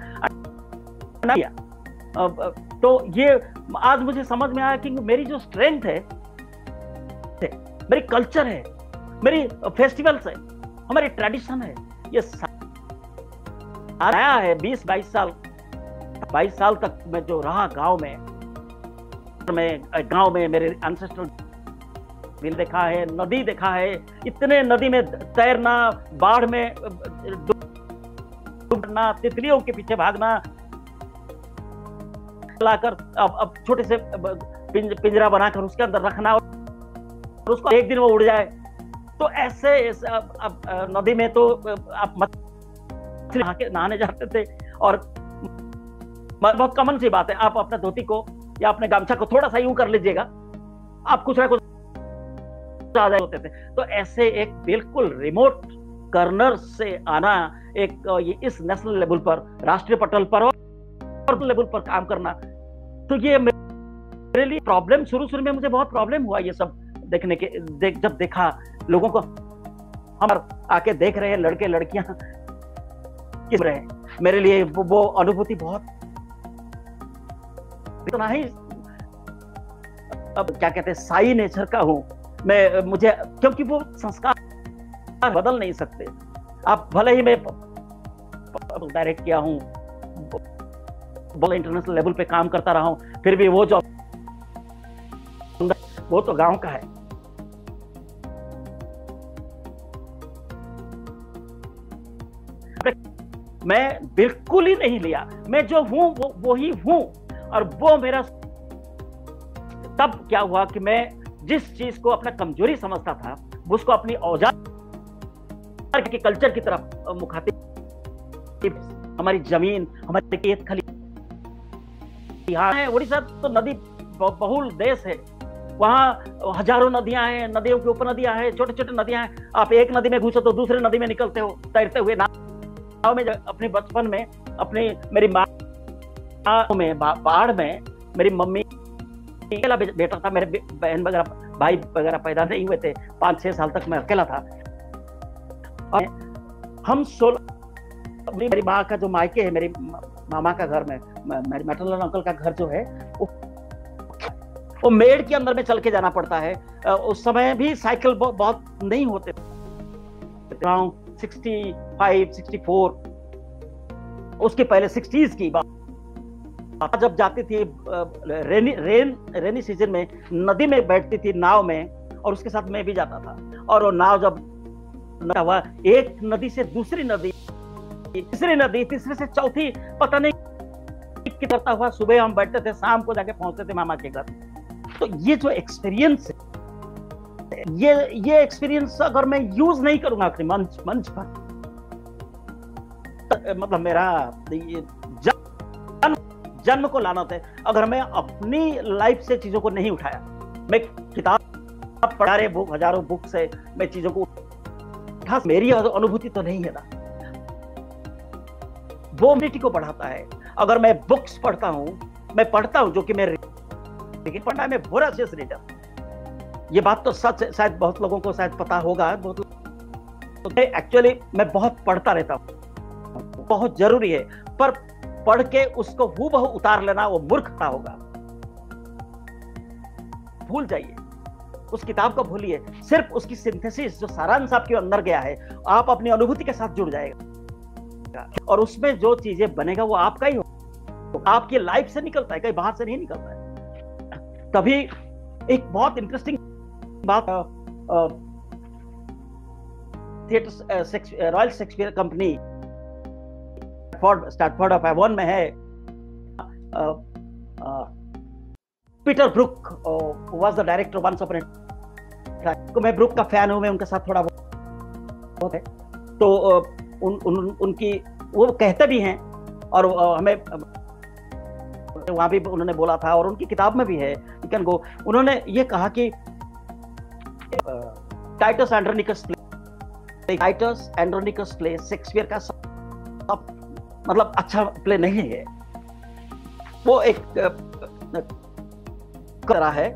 तो ये आज मुझे समझ में आया कि मेरी जो स्ट्रेंथ है, मेरी कल्चर है, मेरी फेस्टिवल्स है, हमारी ट्रेडिशन है, ये आया है 22 साल तक मैं जो रहा गांव में मेरे एंसेस्टर बिल देखा है, नदी देखा है, इतने नदी में तैरना, बाढ़ में डूबना, तितलियों के पीछे भागना, लाकर अब छोटे से पिंजरा बनाकर उसके अंदर रखना और उसको एक दिन वो उड़ जाए। तो ऐसे अब नदी में तो आप मछली नहाने जाते थे और बहुत कॉमन सी बात है, आप अपने धोती को या अपने गामछा को थोड़ा सा यूं कर लीजिएगा, आप कुछ ना कुछ आ जाए होते थे। तो ऐसे एक बिल्कुल रिमोट कर्नर से आना, एक ये इस नेशनल लेवल पर, राष्ट्रीय पटल पर और लेवल पर काम करना, तो ये मेरे लिए प्रॉब्लम, शुरू में मुझे बहुत प्रॉब्लम हुआ ये सब देखने के, जब देखा लोगों को हम आके देख रहे हैं, लड़के लड़कियां किस रहे, मेरे लिए वो अनुभूति बहुत इतना ही अब क्या कहते हैं साई नेचर का हूं मैं, मुझे क्योंकि वो संस्कार बदल नहीं सकते आप, भले ही मैं डायरेक्ट किया हूं, इंटरनेशनल लेवल पे काम करता रहा हूं, फिर भी वो जो वो तो गांव का है। मैं बिल्कुल ही नहीं लिया, मैं जो हूं वो ही हूं। और वो मेरा तब क्या हुआ कि मैं जिस चीज को अपना कमजोरी समझता था, उसको अपनी औजार के कल्चर की तरफ मुखातिब, हमारी जमीन, हमारे खेत खलिहान है। उड़ीसा तो नदी बहुल देश है, वहां हजारों नदियां हैं, नदियों के ऊपर नदियां हैं, छोटे छोटे नदियां हैं। आप एक नदी में घुसो तो दूसरे नदी में निकलते हो तैरते हुए। नाव में अपने बचपन में मेरी माँ में बाढ़ में मेरी मम्मी अकेला बेटा था, मेरे बहन वगैरह भाई वगैरह पैदा नहीं हुए थे, 5-6 साल तक मैं अकेला था। और हम 16, मेरी माँ का जो मायके है, मेरी मामा का घर में, मेरे मैटरनल अंकल का घर जो है वो मेड़ के अंदर में चल के जाना पड़ता है। उस समय भी साइकिल बहुत नहीं होते, 65, 64, उसके पहले 60s की बात जब जाती थी, रेनी सीजन में नदी में बैठती थी नाव में, और उसके साथ मैं भी जाता था। और वो नाव जब हुआ, एक नदी से दूसरी नदी, तीसरी नदी, तीसरे से चौथी, पता नहीं करता हुआ सुबह हम बैठते थे, शाम को जाके पहुंचते थे मामा के घर। तो ये जो एक्सपीरियंस है, ये एक्सपीरियंस अगर मैं यूज नहीं करूंगा अपने मंच पर, मतलब मेरा जन्म को लानत है अगर मैं अपनी लाइफ से चीजों को नहीं उठाया। मैं किताब पढ़ा रहे बुक, हजारों बुक से मैं चीजों को उठा, मेरी अनुभूति तो नहीं है ना, वो कम्युनिटी को बढ़ाता है। अगर मैं बुक्स पढ़ता हूं, मैं पढ़ता हूं जो कि मैं, लेकिन पढ़ना है मैं वोराशियस रीडर, ये बात तो सच है, शायद बहुत लोगों को शायद पता होगा। तो एक्चुअली मैं बहुत पढ़ता रहता हूं, बहुत जरूरी है, पर पढ़ के उसको हूबहू उतार लेना वो मूर्खता होगा। भूल जाइए, उस किताब को भूलिए, सिर्फ उसकी सिंथेसिस, जो सारांश आपके अंदर गया है, आप अपनी अनुभूति के साथ जुड़ जाएगा और उसमें जो चीजें बनेगा वो आपका ही होगा, आपकी लाइफ से निकलता है, कहीं बाहर से नहीं निकलता है। तभी एक बहुत इंटरेस्टिंग बात, theatre Royal Shakespeare Company Stratford of Avon में है, Peter Brook was the director once upon a time. मैं ब्रुक का फैन हूं, मैं उनके साथ थोड़ा बहुत है। तो उनकी वो कहते भी हैं और हमें वहां भी उन्होंने बोला था और उनकी किताब में भी है, यू कैन गो। उन्होंने ये कहा कि टाइटस एंड्रोनिकस प्ले शेक्सपियर का मतलब अच्छा प्ले नहीं है। वो एक तरह है,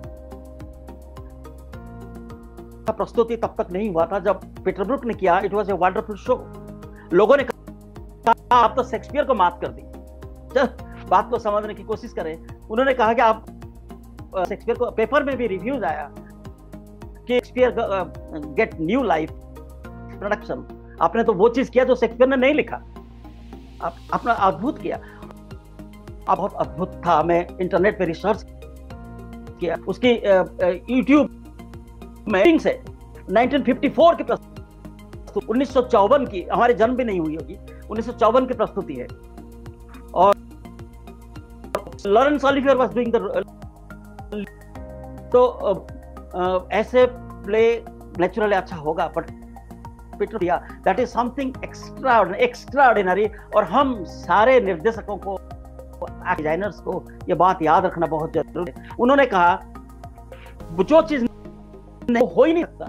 प्रस्तुति तब तक नहीं हुआ था जब पीटर ब्रुक ने किया। It was a wonderful show. लोगों ने कहा आप तो शेक्सपियर को मात कर दी। जब बात को समझने की कोशिश करें, उन्होंने कहा कि आप शेक्सपियर को, पेपर में भी रिव्यूज आया कि Shakespeare get new life production. आपने तो वो चीज किया जो शेक्सपियर ने नहीं लिखा, आप अपना अद्भुत किया। आप बहुत अद्भुत था। मैं इंटरनेट पे रिसर्च किया उसकी यूट्यूब में से 1954 की प्रस्तुति, 1954 की, हमारे जन्म भी नहीं हुई होगी, 1954 की प्रस्तुति है। और Laurence Olivier was doing the, तो ऐसे प्ले नेचुरली अच्छा होगा, बट पीटर दिया, दैट इज समथिंग एक्स्ट्राऑर्डिनरी। और हम सारे निर्देशकों को, डिजाइनर्स को ये बात याद रखना बहुत जरूरी है। उन्होंने कहा जो चीज नहीं हो ही नहीं सकता,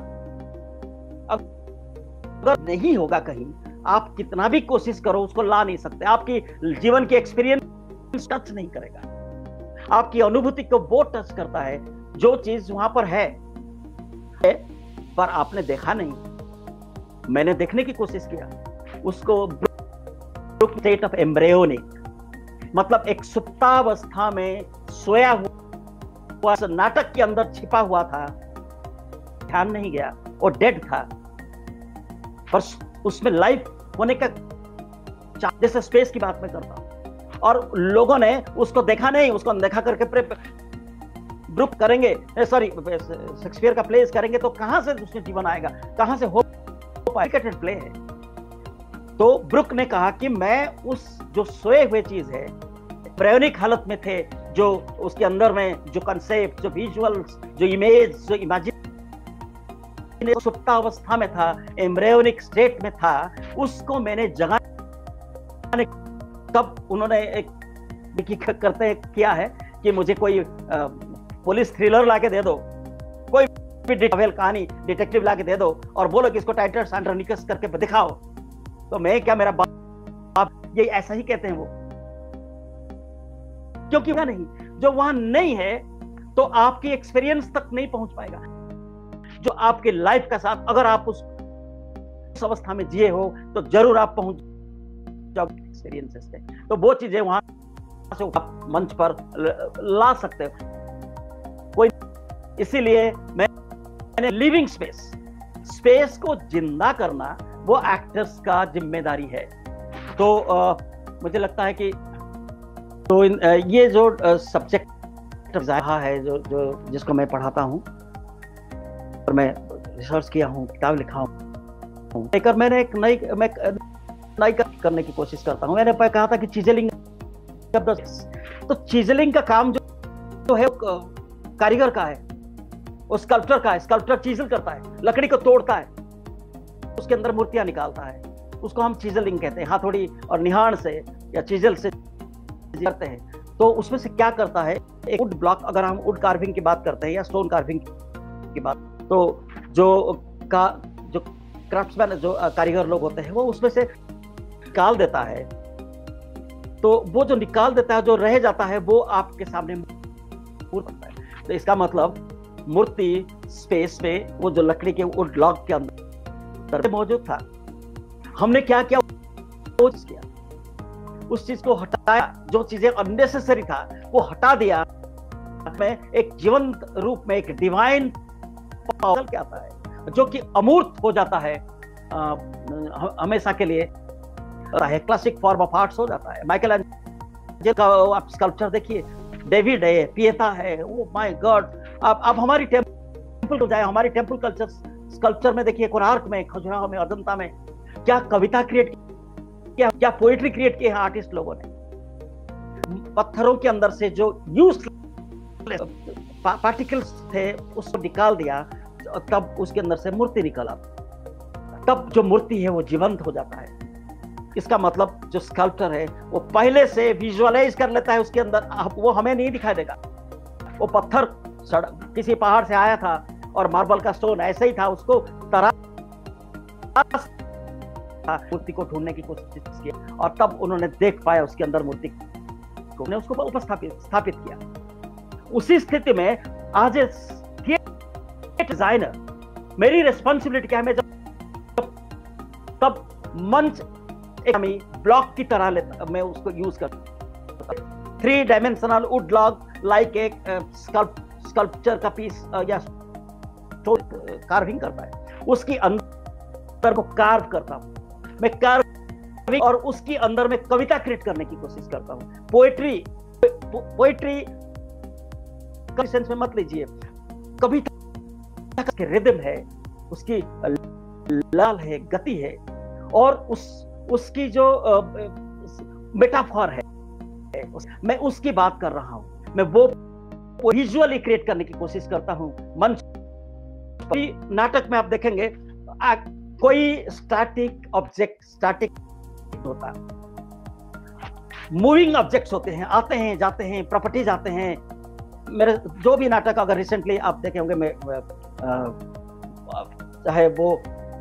अगर नहीं होगा कहीं, आप कितना भी कोशिश करो उसको ला नहीं सकते। आपकी जीवन की एक्सपीरियंस टच नहीं करेगा, आपकी अनुभूति को वो टच करता है जो चीज वहां पर है पर आपने देखा नहीं। मैंने देखने की कोशिश किया उसको। स्टेट ऑफ एम्ब्रियोनिक, मतलब एक सुप्तावस्था में सोया हुआ नाटक के अंदर छिपा हुआ था, ध्यान नहीं गया, और डेड था, पर उसमें लाइफ होने का, जैसे स्पेस की बात मैं करता हूं, और लोगों ने उसको देखा नहीं, उसको अनदेखा करके ब्रुक करेंगे, सॉरी शेक्सपियर का प्लेस करेंगे, तो कहां से उसमें जीवन आएगा, कहां से हो पाएगा? प्ले है। तो ब्रुक ने कहा कि मैं उस जो सोए हुए चीज है, प्रायोगिक हालत में थे, जो उसके अंदर में जो कंसेप्ट, जो विजुअल्स, जो इमेज, जो इमेजिन सुप्तावस्था में था, एम्ब्रियोनिक स्टेट में था, उसको मैंने जगह, तब उन्होंने एक करते किया है कि मुझे कोई पुलिस थ्रिलर लाके दे दो, कोई भी कहानी डिटेक्टिव लाके दे दो और बोलो कि इसको टाइटस एंड्रोनिकस करके दिखाओ, तो मैं क्या, मेरा बाप ये ऐसा ही कहते हैं वो, क्योंकि वह नहीं, जो वहां नहीं है तो आपकी एक्सपीरियंस तक नहीं पहुंच पाएगा, जो आपके लाइफ का साथ, अगर आप उस अवस्था में जिए हो तो जरूर आप पहुंच जाओगे एक्सपीरियंसेस से। तो वो चीजें वहां से आप मंच पर ला सकते हो कोई। इसीलिए मैंने लिविंग स्पेस को जिंदा करना वो एक्टर्स का जिम्मेदारी है। तो मुझे लगता है कि तो ये जो सब्जेक्ट है, जो जिसको मैं पढ़ाता हूं और मैं रिसर्च किया हूं, किताब लिखा हूं, लेकर मैंने एक नई करने की कोशिश करता हूं। मैंने कहा था कि चीजलिंग, तो चीजलिंग का काम जो है कारीगर का है, वो स्कल्पचर का है। स्कल्पचर चीजल करता है, लकड़ी को तोड़ता है, उसके अंदर मूर्तियां निकालता है, उसको हम चीजलिंग कहते हैं। हाथोड़ी और निहाण से या चीजल से करते हैं। तो उसमें से क्या करता है, एक वुड ब्लॉक, अगर हम वुड कार्विंग की बात करते हैं या स्टोन कार्विंग की बात, तो जो क्राफ्ट्समैन, जो कारीगर लोग होते हैं, वो उसमें से निकाल देता है। तो वो जो निकाल देता है, जो रह जाता है, वो आपके सामने मूर्ति है। तो इसका मतलब मूर्ति स्पेस में वो जो लकड़ी के वुड ब्लॉक के अंदर मौजूद था। हमने क्या किया, उस चीज को हटाया, जो चीजें अननेसेसरी था वो हटा दिया, में एक जीवंत रूप में एक डिवाइन पावर क्या आता है, जो कि अमूर्त हो जाता है, हमेशा के लिए क्लासिक फॉर्म ऑफ आर्ट्स हो जाता है। माइकल एंजेलो का आप स्कल्पचर देखिए, डेविड है, पिएता है, ओ माय गॉड। आप हमारी टेंपल को जाए, हमारी टेंपल कल्चर स्कल्पचर में देखिए, कोणार्क में, खजुराहो में, अजंता में, क्या कविता क्रिएट, क्या पोएट्री क्रिएट की है आर्टिस्ट लोगों ने। पत्थरों के अंदर से जो यूजलेस पार्टिकल्स थे उसको निकाल दिया, तब उसके अंदर से मूर्ति निकला, तब जो मूर्ति है वो जीवंत हो जाता है। इसका मतलब जो स्कल्प्टर है वो पहले से विजुअलाइज कर लेता है उसके अंदर, वो हमें नहीं दिखाई देगा। वो पत्थर किसी पहाड़ से आया था और मार्बल का स्टोन ऐसे ही था, उसको मूर्ति को ढूंढने की कोशिश की और तब उन्होंने देख पाया उसके अंदर मूर्ति को, उन्हें उसको स्थापित किया। उसी स्थिति में आज डिजाइनर मेरी रिस्पॉन्सिबिलिटी क्या है, मैं तब मंच एक ब्लॉक की तरह लेता, मैं उसको यूज करता 3 डायमेंशनल वुड लॉग लाइक एक स्कल्पचर का पीस या कार्विंग करता है, उसकी अंदर को कार्व करता हूं मैं, कार्विंग, और उसकी अंदर में कविता क्रिएट करने की कोशिश करता हूं। पोएट्री का सेंस में मत लीजिए, कविता के रिदम है, उसकी लाल है, गति है, और उसकी जो मेटाफोर है मैं उसकी बात कर रहा हूं। मैं वो विजुअली क्रिएट करने की कोशिश करता हूं। मंच नाटक में आप देखेंगे कोई स्टैटिक होता है, मूविंग ऑब्जेक्ट्स होते हैं, आते हैं जाते हैं, प्रॉपर्टीज आते हैं। मेरे जो भी नाटक अगर रिसेंटली आप देखे होंगे, मैं चाहे वो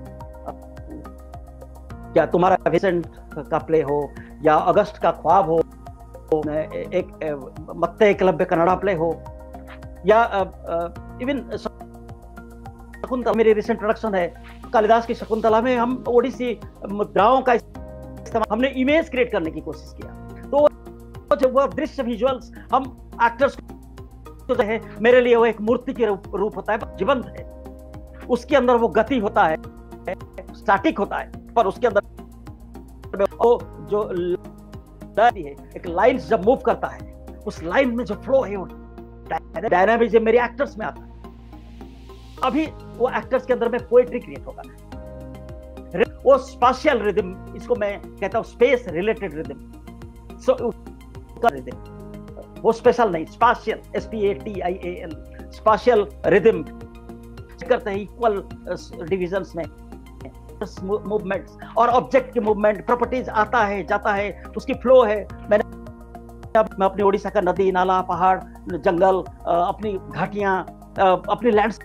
क्या तुम्हारा विसेंट का प्ले हो या अगस्त का ख्वाब हो, एक मत्ते एकलव्य कन्नड़ा प्ले हो, या इवन शकुंतला मेरी रिसेंट प्रोडक्शन है, कालिदास की शकुंतला में हम ओडिसी मुद्राओं का इस्तेमाल, हमने इमेज क्रिएट करने की कोशिश किया। तो जो वो दृश्य विजुअल्स हम एक्टर्स को जो है, मेरे लिए वो एक मूर्ति के रूप होता है, जीवंत है, उसके अंदर वो गति होता है, स्टैटिक होता है, पर उसके अंदर वो जो है एक लाइन जब मूव करता है, उस लाइन में जो फ्लो है वो डायनामिज्म मेरे एक्टर्स में आता है। अभी वो एक्टर्स के अंदर में पोएट्री क्रिएट होगा, वो स्पेशियल रिदम, इसको मैं कहता हूं स्पेस रिलेटेड रिदम। सो रिदम वो स्पेशल नहीं, स्पेशियल, SPATIAL, स्पेशियल रिदम करते हैं इक्वल डिविजन्स में, मूवमेंट्स और ऑब्जेक्ट की मूवमेंट, प्रॉपर्टीज आता है जाता है, उसकी फ्लो है। मैं अपनी ओडिशा का नदी नाला, पहाड़, जंगल, अपनी घाटियां, अपनी लैंडस्केप,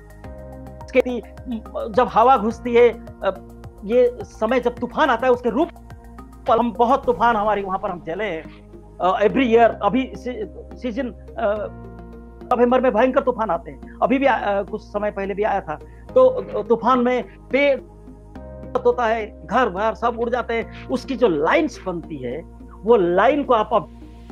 जब हवा घुसती है, ये समय जब तूफान आता है, उसके रूप पर हम बहुत तूफान हमारे वहां पर हम चले हैं एवरी ईयर। अभी सीजन नवंबर में भयंकर तूफान आते हैं, अभी भी कुछ समय पहले भी आया था। तो तूफान में पेड़ होता है, घर भर सब उड़ जाते हैं, उसकी जो लाइंस बनती है, वो लाइन को आप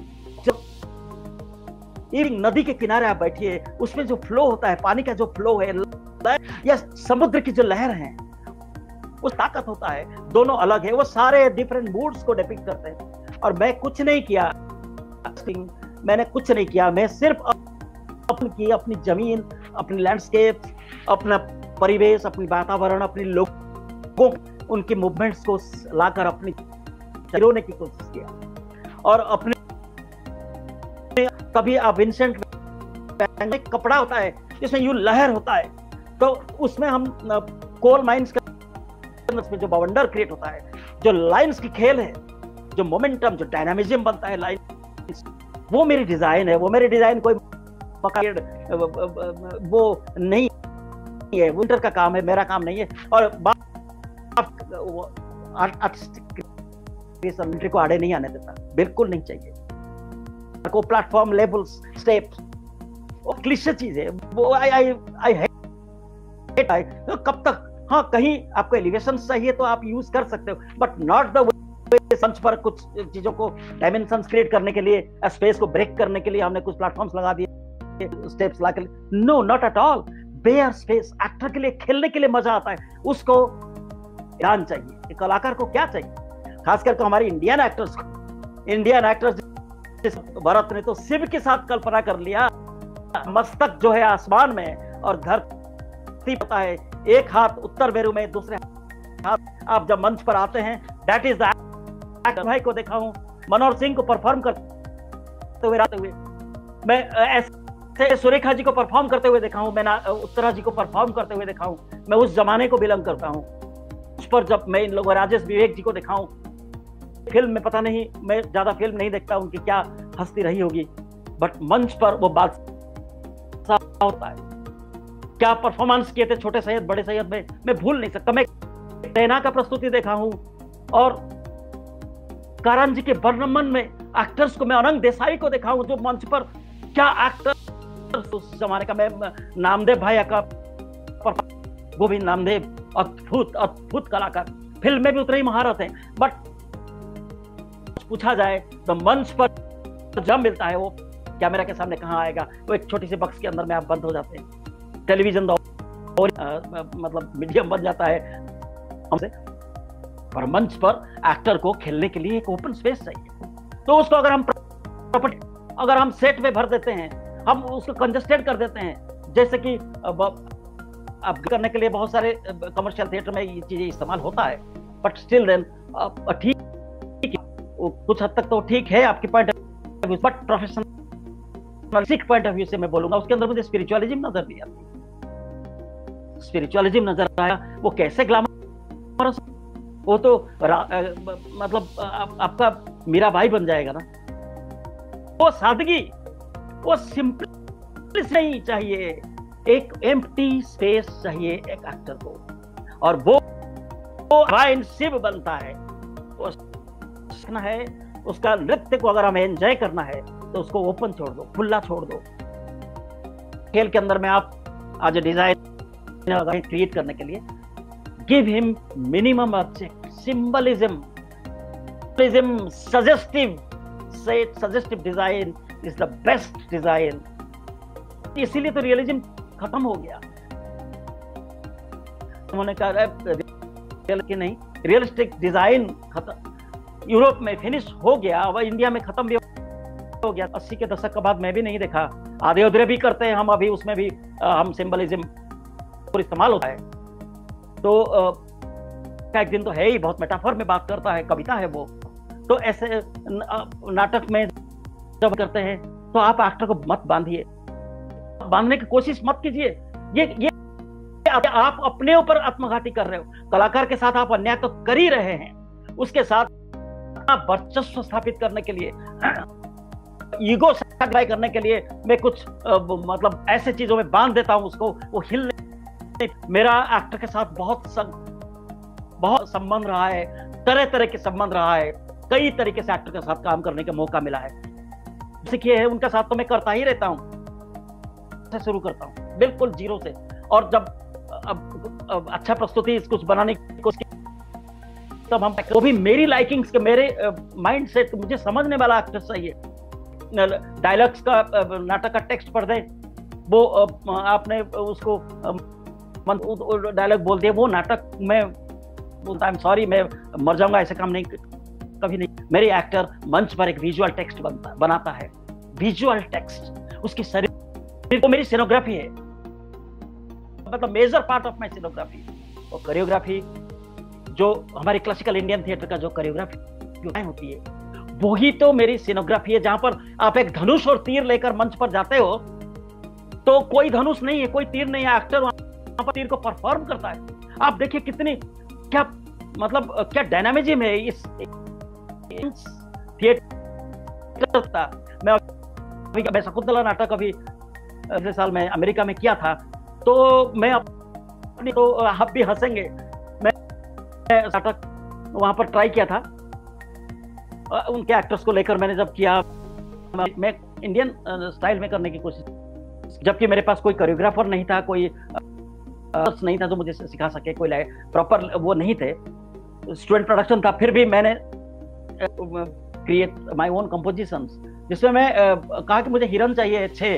नदी के किनारे आप बैठिए, उसमें जो फ्लो होता है, पानी का जो फ्लो है या समुद्र की जो लहर है, उस ताकत होता है, दोनों अलग है, वो सारे डिफरेंट मूड्स को डिपिक्ट करते हैं। और मैं कुछ नहीं किया, मैंने कुछ नहीं किया, मैं सिर्फ अपनी जमीन, अपनी लैंडस्केप, अपना परिवेश, अपनी वातावरण, अपने लोगों, उनकी मूवमेंट्स को लाकर अपनी गिरोने की कोशिश किया। और अपने कभी आप विंसेंट कपड़ा होता है जिसमें यूं लहर होता है, तो उसमें हम कोल माइंस में जो बवंडर क्रिएट होता है, जो लाइंस की खेल है, जो मोमेंटम, जो डायनामिज्म बनता है लाइन, वो मेरी डिजाइन है। वो मेरी डिजाइन कोई वो नहीं है, विंटर का काम है, मेरा काम नहीं है। और आर्टिस्टिक को आड़े नहीं आने देता, बिल्कुल नहीं चाहिए को। प्लेटफॉर्म, लेवल्स, स्टेप्स, वो क्लिशे चीज है, वो आई तो कब तक। हाँ, कहीं आपको एलिवेशन चाहिए तो आप यूज कर सकते हो, बट नॉट द वे। संच पर कुछ चीजों को डायमेंशंस क्रिएट करने के लिए, स्पेस को ब्रेक करने के लिए हमने कुछ प्लेटफॉर्म्स लगा दिए, स्टेप्स ला के, no, not at all. Bare space actor के लिए, खेलने के लिए मजा आता है, उसको ध्यान चाहिए। कलाकार को क्या चाहिए, खास करके हमारे इंडियन एक्टर्स भरत ने तो शिव के साथ कल्पना कर लिया, मस्तक जो है आसमान में और धरती पता है, एक हाथ उत्तर मेरु में, दूसरे हाथ। आप जब मंच पर आते हैं, दैट इज द एक्टर। भाई को देखा हूं, मनोहर सिंह को परफॉर्म करते हुए, मैं ऐसे सुरेखा जी को परफॉर्म करते हुए देखा हूं, मैं उत्तरा जी को परफॉर्म करते हुए देखा हूं। मैं उस जमाने को बिलोंग करता हूं। उस पर जब मैं इन लोगों, राजेश विवेक जी को देखा हूं, फिल्म में पता नहीं, मैं ज्यादा फिल्म नहीं देखता, उनकी क्या हस्ती रही होगी, बट मंच पर वो बादशाह होता है। क्या परफॉर्मेंस किए थे छोटे सैयद बड़े सैयद में, मैं भूल नहीं सकता। मैं टैना का प्रस्तुति देखा हूं, और करण जी के बर्नमन में एक्टर्स को, मैं अनंग देसाई को देखा हूं जो मंच पर, क्या एक्टर उस जमाने का। मैं नामदेव भाई का, गोविंद नामदेव, अद्भुत अद्भुत कलाकार, फिल्म में भी उतनी ही महारत है। बट पूछा जाए तो मंच पर जब मिलता है वो कैमरा के सामने कहाँ आएगा, वो एक छोटी सी बक्स के अंदर में आप बंद हो जाते हैं, टेलीविजन और मतलब मीडियम बन जाता है हमसे। पर मंच पर एक्टर को खेलने के लिए एक ओपन स्पेस चाहिए। तो उसको अगर हम सेट में भर देते हैं, हम उसको कंजस्टेड कर देते हैं, जैसे कि अब करने के लिए बहुत सारे कमर्शियल थिएटर में ये चीजें इस्तेमाल होता है, बट स्टिल देन ठीक कुछ हद तक तो ठीक है आपकी point of view, but professional point of view से मैं बोलूंगा, उसके अंदर मुझे स्पिरिचुअलिज्म नजर नहीं आती। स्पिरिचुअलिज्म नजर आया, वो कैसे ग्लैमरस, वो तो मतलब आपका मीराबाई बन जाएगा ना। वो सादगी, वो सिंपल नहीं चाहिए, एक एम्प्टी स्पेस चाहिए एक एक्टर को, और वो डिवाइन शिव बनता है। वो सीखना है, उसका नृत्य को अगर हमें एंजॉय करना है तो उसको ओपन छोड़ दो, खुला छोड़ दो। खेल के अंदर में आप आज डिजाइन क्रिएट करने के लिए give him minimum object, symbolism, suggestive design is the best design. इसीलिए तो रियलिज्म खत्म हो गया। उन्होंने कहा कि नहीं, रियलिस्टिक डिजाइन खत्म, यूरोप में फिनिश हो गया, अब इंडिया में खत्म भी हो गया। 80 के दशक के बाद मैं भी नहीं देखा, आधे उधरे भी करते हैं हम अभी, उसमें भी हम सिंबलिज्म इस्तेमाल होता है। तो एक दिन तो है ही, बहुत मेटाफर में बात करता है, कविता है वो। तो ऐसे नाटक में जब करते हैं तो आप एक्टर को मत बांधिए, बांधने की कोशिश मत कीजिए। ये आप अपने ऊपर आत्मघाती कर रहे हो। कलाकार के साथ आप अन्याय तो कर ही रहे हैं, उसके साथ वर्चस्व स्थापित करने के लिए, ईगो सेटिस्फाई करने के लिए मैं कुछ मतलब ऐसे चीजों में बांध देता हूं उसको, वो हिल नहीं। मेरा एक्टर के साथ बहुत संबंध रहा है, तरह तरह के संबंध रहा है, कई तरीके से एक्टर के साथ काम करने का मौका मिला है, सीखिए है उनके साथ, तो मैं करता ही रहता हूं, शुरू करता हूं बिल्कुल जीरो से। और जब अब अच्छा प्रस्तुति कुछ बनाने की कोशिश, तब हम वो भी मेरी लाइकिंग्स के, मेरे माइंड सेट, मुझे समझने वाला एक्टर चाहिए। डायलॉग्स का, नाटक का टेक्स्ट पढ़ दे, वो आपने उसको डायलॉग बोल दिया, वो नाटक में बोलता, आई एम सॉरी, मैं मर जाऊंगा, ऐसे काम नहीं, कभी नहीं। मेरी एक्टर मंच पर एक विजुअल टेक्स्ट बनाता है, विजुअल टेक्स्ट, उसकी शरीर, वो मेरी सिनोग्राफी है, मतलब major part of my scenography. और कोरियोग्राफी जो हमारी क्लासिकल इंडियन थिएटर का जो कोरियोग्राफी होती है, वही तो मेरी सिनोग्राफी है। जहां पर आप एक धनुष और तीर लेकर मंच पर जाते हो, तो कोई धनुष नहीं है, कोई तीर नहीं है, एक्टर वहां पर तीर को परफॉर्म करता है। आप देखिए कितनी, क्या मतलब, क्या डायनामिज्म है इस थिएटर का। मैं शकुंतला नाटक अभी अगले साल में अमेरिका में किया था, तो मैं अपनी, तो आप भी हंसेंगे, मैं नाटक वहां पर ट्राई किया था, उनके एक्टर्स को लेकर मैंने जब किया, मैं इंडियन स्टाइल में करने की कोशिश, जबकि मेरे पास कोई कोरियोग्राफर नहीं था, कोई नहीं था जो मुझे सिखा सके, कोई प्रॉपर वो नहीं थे, स्टूडेंट प्रोडक्शन था। फिर भी मैंने क्रिएट माय ओन कंपोजिशंस, जिसमें मैं कहा कि मुझे हिरन चाहिए 6,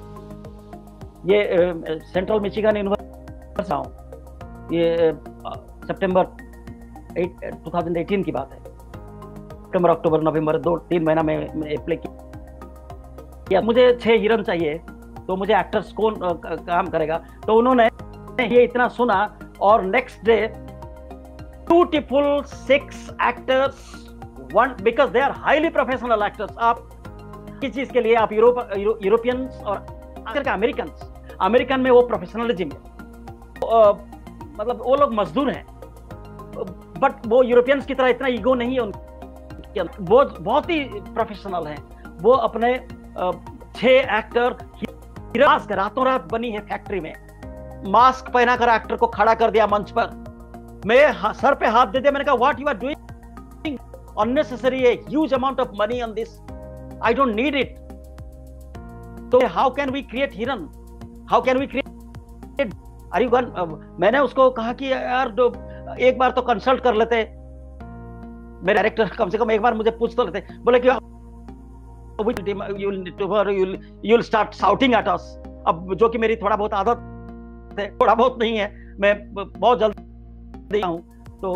ये सेंट्रल मिशिगन यूनिवर्सिटी, ये सितंबर 2018 की बात है, सितंबर अक्टूबर नवंबर 2-3 महीना में अप्लाई किया। मुझे 6 हिरन चाहिए, तो मुझे एक्टर्स कौन काम करेगा, तो उन्होंने ये इतना सुना, और next day beautiful 6 actors, because they are highly professional actors. आप किस चीज के लिए, आप यूरोपियंस और अमेरिकन में वो प्रोफेशनलिज्म है, मतलब वो लोग मजदूर हैं, बट वो यूरोपियंस की तरह इतना ईगो नहीं है के अंदर वो बहुत ही प्रोफेशनल हैं। वो अपने 6 एक्टर मास्क रातों रात बनी है फैक्ट्री में, मास्क पहनाकर एक्टर को खड़ा कर दिया मंच पर। मैं सर पे हाथ दे दिया, मैंने कहा what you are doing, unnecessary है, huge amount of money on this, I don't need it. तो हाउ कैन वी क्रिएट हिरन, हाउ कैन वी क्रिएट अरिगन। मैंने उसको कहा कि यार एक बार तो कंसल्ट कर लेते, मेरे डायरेक्टर कम से कम एक बार मुझे पूछ तो लेते। बोले कि you'll start shouting at us। अब जो कि मेरी थोड़ा बहुत आदत है, थोड़ा बहुत नहीं है, मैं बहुत जल्दी हूं, तो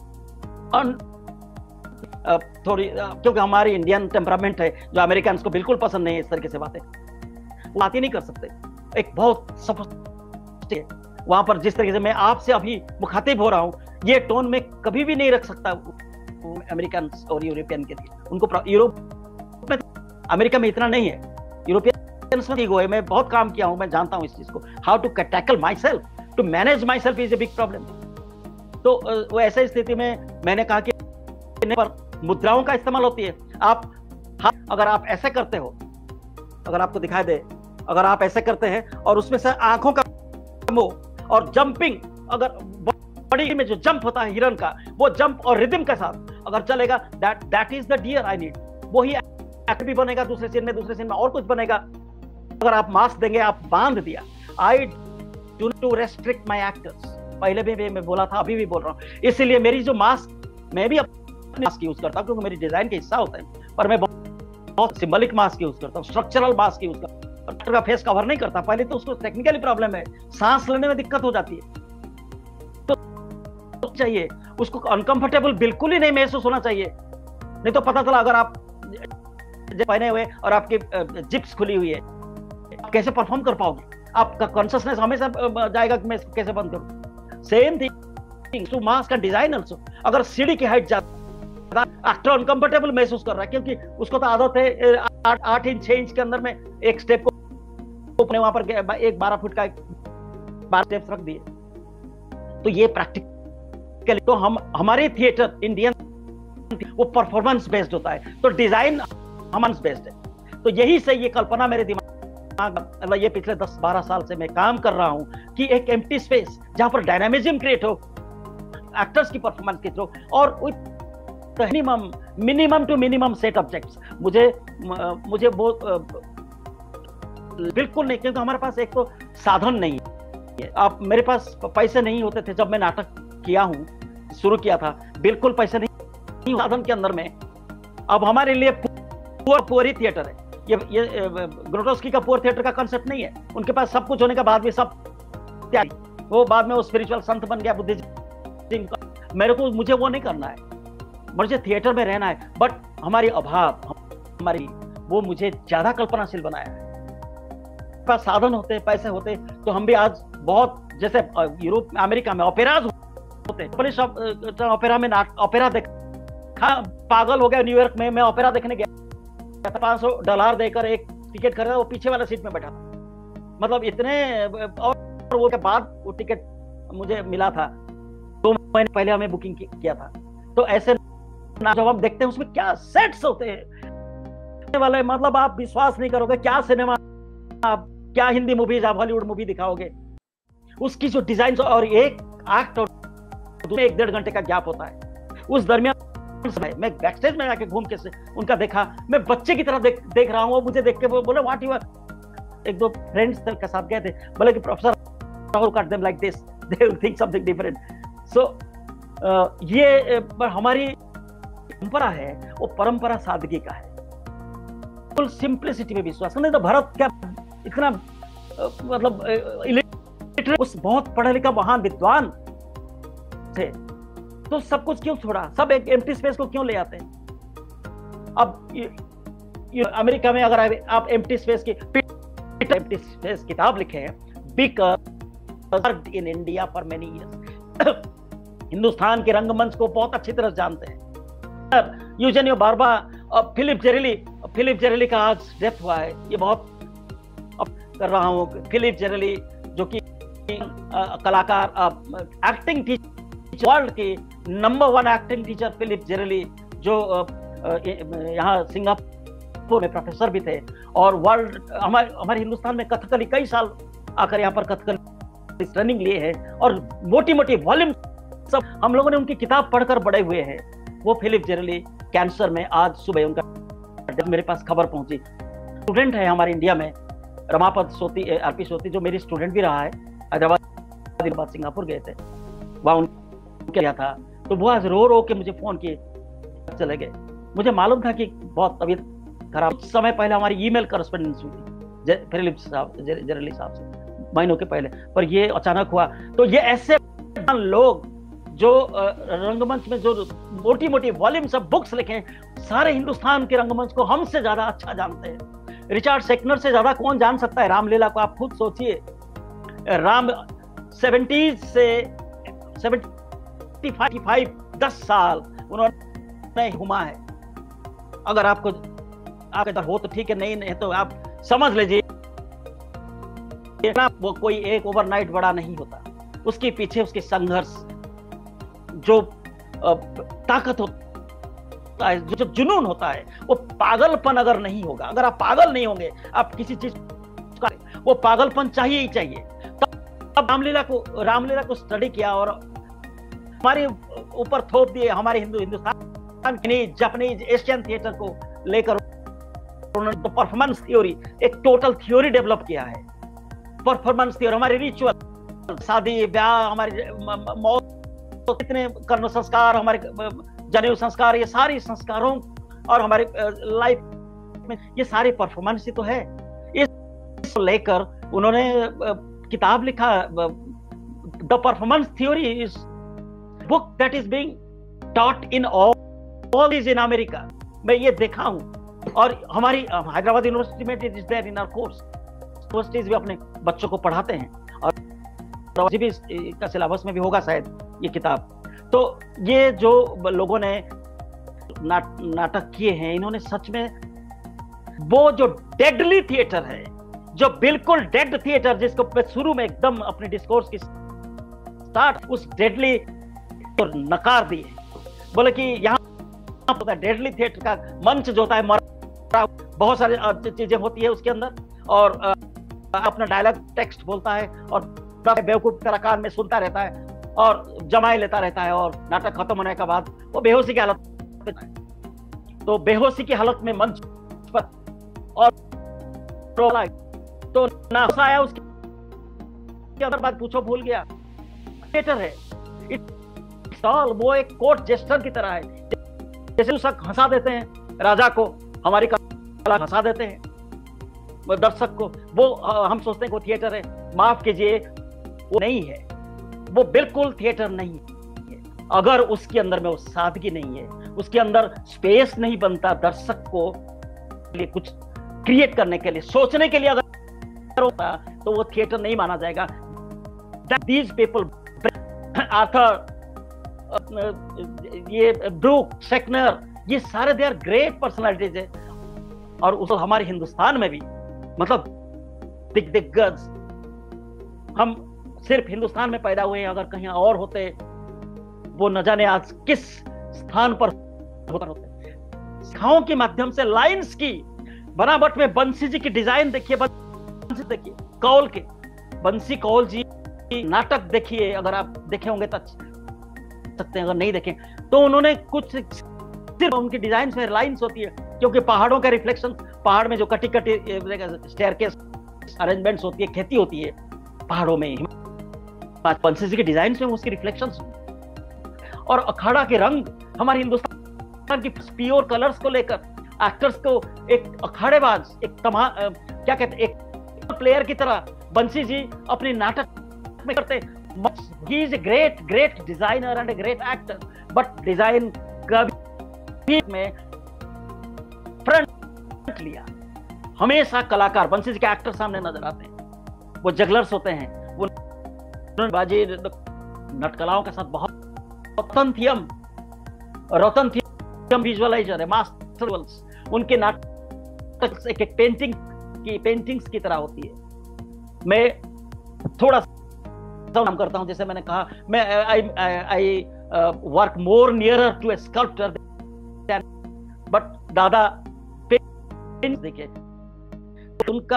थोड़ी क्योंकि हमारी इंडियन टेम्परामेंट है जो अमेरिकन को बिल्कुल पसंद नहीं है इस तरीके से बातें, वो बात ही नहीं कर सकते। एक बहुत सफर वहां पर जिस तरीके से मैं आपसे अभी मुखातिब हो रहा हूं, ये टोन में कभी भी नहीं रख सकता अमेरिकन और यूरोपियन के लिए। उनको यूरोप में, अमेरिका में इतना नहीं है, यूरोपियन में ईगो है। मैं बहुत काम किया हूं, मैं जानता हूं इस चीज को, how to tackle myself, to manage myself is a big problem. तो वो ऐसी स्थिति में मैंने कहा कि पर मुद्राओं का इस्तेमाल होती है। आप अगर आप ऐसे करते हो, अगर आपको दिखाई दे, अगर आप ऐसे करते हैं और उसमें से आंखों का और जंपिंग, अगर बॉडी में जो जंप होता है हिरन का, वो जंप और रिदम के साथ अगर चलेगा, that is the dear I need. वही एक्ट भी बनेगा दूसरे सीन में और कुछ बनेगा। अगर आप मास्क देंगे, आप बांध दिया, I do to restrict my actors, पहले भी मैं बोला था, अभी भी बोल रहा हूं। इसलिए मेरी जो मास्क, मैं भी अपने मास्क यूज करता हूं क्योंकि मेरी डिजाइन का हिस्सा होता है, पर मैं बहुत सिंबलिक मास्क यूज करता हूं, स्ट्रक्चरल मास्क यूज करता हूं, का फेस कवर नहीं करता। पहले तो उसको टेक्निकली प्रॉब्लम है, सांस लेने में दिक्कत हो जाती है, तो चाहिए उसको अनकंफर्टेबल बिल्कुल ही नहीं महसूस होना चाहिए। नहीं तो पता चला अगर आप पहने हुए और आपकी जिप्स खुली हुई है, आप कैसे परफॉर्म कर पाओगे? आपका कॉन्शियसनेस हमेशा जाएगा कि मैं इसको कैसे बंद करूं। Same thing to mask and design also. अगर सीढ़ी की हाइट ज्यादा, एक्टर अनकंफर्टेबल महसूस कर रहा है क्योंकि उसको तो आदत है 8 इंच 6 इंच के अंदर में एक स्टेप को अपने वहां पर एक 12 फुट का 12 स्टेप्स रख दिए। तो ये प्रैक्टिकल, तो हमारे थिएटर इंडियन वो परफॉर्मेंस बेस्ड होता है, तो डिजाइन परफॉर्मेंस बेस्ड है। तो यही से ये कल्पना मेरे दिमाग, ये पिछले 10-12 साल से मैं काम कर रहा हूं कि एक एम्प्टी स्पेस जहां पर डायनामिज्म क्रिएट हो एक्टर्स की परफॉर्मेंस के थ्रू, और minimum to minimum set objects. मुझे वो बिल्कुल नहीं, क्योंकि हमारे पास एक तो साधन नहीं है। आप, मेरे पास पैसे नहीं होते थे जब मैं नाटक किया हूं, शुरू किया था, बिल्कुल पैसे नहीं साधन के अंदर में। अब हमारे लिए पुअर ही थिएटर है। ये ग्रोटोस्की का पुअर थिएटर का कांसेप्ट नहीं है। उनके पास सब कुछ होने के बाद भी सब त्यागी, वो बाद में वो स्पिरिचुअल संत बन गया बुद्धिज्म। मुझे वो नहीं करना है, मुझे थिएटर में रहना है। बट हमारी अभाव, हमारी वो मुझे ज्यादा कल्पनाशील बनाया है। पास साधन होते, पैसे होते, तो हम भी आज बहुत, जैसे यूरोप, अमेरिका में ओपेराज होते, पुलिस ओपेरा में ओपेरा देखा, पागल हो गया। न्यूयॉर्क में मैं ओपेरा देखने गया, $500 देकर एक टिकट खरीदा, वो पीछे वाला सीट में बैठा था। मतलब इतने, और वो के बाद वो टिकट मुझे मिला था 2 महीने पहले हमें बुकिंग किया था। तो ऐसे जब हम देखते हैं उसमें क्या सेट्स होते हैं वाले, मतलब आप विश्वास नहीं करोगे क्या सिनेमा, आप क्या हिंदी मूवीज, आप हॉलीवुड मूवी दिखाओगे, उसकी जो डिजाइन, और एक एक्ट और 1-1.5 घंटे का गैप होता है। उस दरमियान मैं बैकस्टेज में जाके घूम के उनका देखा, मैं बच्चे की तरह देख रहा हूँ। वो मुझे देख के वो बोले व्हाट यू आर, 1-2 फ्रेंड्स के साथ गए थे, बोले कि professor Rahul cut them like this, they will think something different. So ये हमारी परंपरा है, वो परंपरा सादगी का है, फुल सिंप्लिसिटी में विश्वास। नहीं तो भारत क्या इतना मतलब उस बहुत पढ़ा लिखा महान विद्वान थे, तो सब कुछ क्यों छोड़ा? सब एक एम्प्टी स्पेस को क्यों ले आते हैं? अब अमेरिका में अगर आप एम्प्टी स्पेस की एम्प्टी स्पेस किताब लिखे हैं, because in India for many years, Hindustan के रंगमंच को बहुत अच्छी तरह जानते हैं। यूजेनियो बार्बा, फिलिप जेरेली का आज डेथ हुआ है, ये बहुत कर रहा हूँ। फिलिप जेरेली जो कि कलाकार, एक्टिंग टीचर, वर्ल्ड की number 1 acting teacher Phillip Zarrilli, जो यहाँ सिंगापुर में प्रोफेसर भी थे, और वर्ल्ड हमारे हिंदुस्तान में कथकली कई साल आकर यहाँ पर कथकली ट्रेनिंग लिए हैं, और मोटी मोटी वॉल्यूम सब हम लोगों ने उनकी किताब पढ़कर बड़े हुए हैं। वो फिलिप जेरेली कैंसर में, आज सुबह उनका मेरे पास खबर पहुंची। स्टूडेंट है हमारे इंडिया में रमापत सोती, आरपी सोती, जो मेरी स्टूडेंट भी रहा है, हैदराबाद सिंगापुर गए थे, वहां उनके गया था, तो वो आज रो रो के मुझे फोन किए, चले गए। मुझे मालूम था कि बहुत तबीयत खराब। कुछ समय पहले हमारी ईमेल करस्पॉन्डेंस हुई थी फिलिप साहब, जेरेली साहब से, महीनों के पहले, पर ये अचानक हुआ। तो ये ऐसे लोग जो रंगमंच में जो मोटी मोटी वॉल्यूम सब बुक्स लिखे, सारे हिंदुस्तान के रंगमंच को हमसे ज्यादा अच्छा जानते हैं। रिचर्ड सेक्नर से ज्यादा कौन जान सकता है रामलीला को? आप खुद सोचिए, राम 70s से 75 10 साल उन्होंने घुमा है। अगर आपको आगे हो तो ठीक है, नहीं तो आप समझ लीजिए वो कोई एक ओवरनाइट बड़ा नहीं होता, उसके पीछे उसके संघर्ष, जो ताकत होता है, जो जुनून होता है, वो पागलपन अगर नहीं होगा, अगर आप पागल नहीं होंगे आप किसी चीज का, वो पागलपन चाहिए ही चाहिए। तब रामलीला को स्टडी किया और हमारे ऊपर थोप दिए, हमारे हिंदुस्तान जापानीज एशियन थिएटर को लेकर उन्होंने परफॉर्मेंस थ्योरी, एक टोटल थ्योरी डेवलप किया है। परफॉर्मेंस थ्योरी, हमारे रिचुअल, शादी ब्याह, हमारे मौत, कितने कर्म संस्कार, हमारे जनेऊ संस्कार, ये सारे संस्कारों और हमारे लाइफ में ये सारे परफॉर्मेंस ही तो है। इसको लेकर उन्होंने किताब लिखा, the performance theory is book that is being taught in all is in America. मैं ये देखा हूं, और हमारी हैदराबाद यूनिवर्सिटी में it is there in our course, universities भी अपने बच्चों को पढ़ाते हैं, और भी का सिलेबस में भी होगा शायद ये किताब। तो ये जो लोगों ने नाटक किए हैं, इन्होंने सच में वो जो डेडली थिएटर है, जो बिल्कुल डेड थिएटर, जिसको मैं शुरू में एकदम अपने डिस्कोर्स की स्टार्ट, उस डेडली को नकार दिए, बोले कि यहाँ डेडली थिएटर का मंच जो होता है, बहुत सारी चीजें होती है उसके अंदर, और अपना डायलॉग टेक्स्ट बोलता है, और बेवकूफ तरह कान में सुनता रहता है और जमाए लेता रहता है, और नाटक खत्म होने के बाद वो बेहोशी की हालत में, तो बेहोशी की हालत में मंच पर, और तो ना आया उसके अंदर बात पूछो, भूल गया। थिएटर है, वो एक कोर्ट जेस्टर की तरह है, जैसे उसक हंसा देते हैं राजा को, हमारी कला हंसा देते हैं दर्शक को, वो हम सोचते हैं कि वो थिएटर है। माफ कीजिए, वो नहीं है, वो बिल्कुल थिएटर नहीं है। अगर उसके अंदर में वो सादगी नहीं है, उसके अंदर स्पेस नहीं बनता दर्शक को लिए कुछ क्रिएट करने के लिए, सोचने के लिए अगर होता, तो वो थिएटर नहीं माना जाएगा। These people, आर्थर, ये ब्रूक, सेक्नर, ये सारे दे आर ग्रेट पर्सनालिटीज है, और उस हमारे हिंदुस्तान में भी मतलब दिग्गज, हम सिर्फ हिंदुस्तान में पैदा हुए हैं, अगर कहीं और होते वो न जाने आज किस स्थान पर होते। शाखाओं के माध्यम से लाइंस की बनावट में बंसी जी की डिजाइन देखिए, बंसी देखिए, कौल के बंसी कौल जी नाटक देखिए, अगर आप देखे होंगे तो सकते हैं, अगर नहीं देखें तो उन्होंने कुछ सिर्फ उनकी डिजाइन में लाइंस होती है, क्योंकि पहाड़ों का रिफ्लेक्शन, पहाड़ में जो कटी स्टेयरकेस अरेंजमेंट्स होती है, खेती होती है पहाड़ों में, बंसी जी के डिजाइन में उसकी रिफ्लेक्शंस, और अखाड़ा के रंग हमारे हिंदुस्तान की प्योर कलर्स को लेकर एक्टर्स को एक अखाड़ेबाज, एक क्या कहते हैं, एक प्लेयर की तरह बंसी जी अपने नाटक में करते। He is a great designer and a great actor, but design कभी में फ्रंट लिया, हमेशा कलाकार बंसी जी के एक्टर सामने नजर आते हैं, वो जगलर्स होते हैं, वो बाजी नटकलाओं के साथ बहुत रतन थियम विजुअलाइजर है, मास्टर्स, उनके नाटक एक पेंटिंग्स की तरह होती है। मैं थोड़ा सा काम करता हूं, जैसे मैंने कहा, मैं I work more nearer to a sculptor but दादा देखिए उनका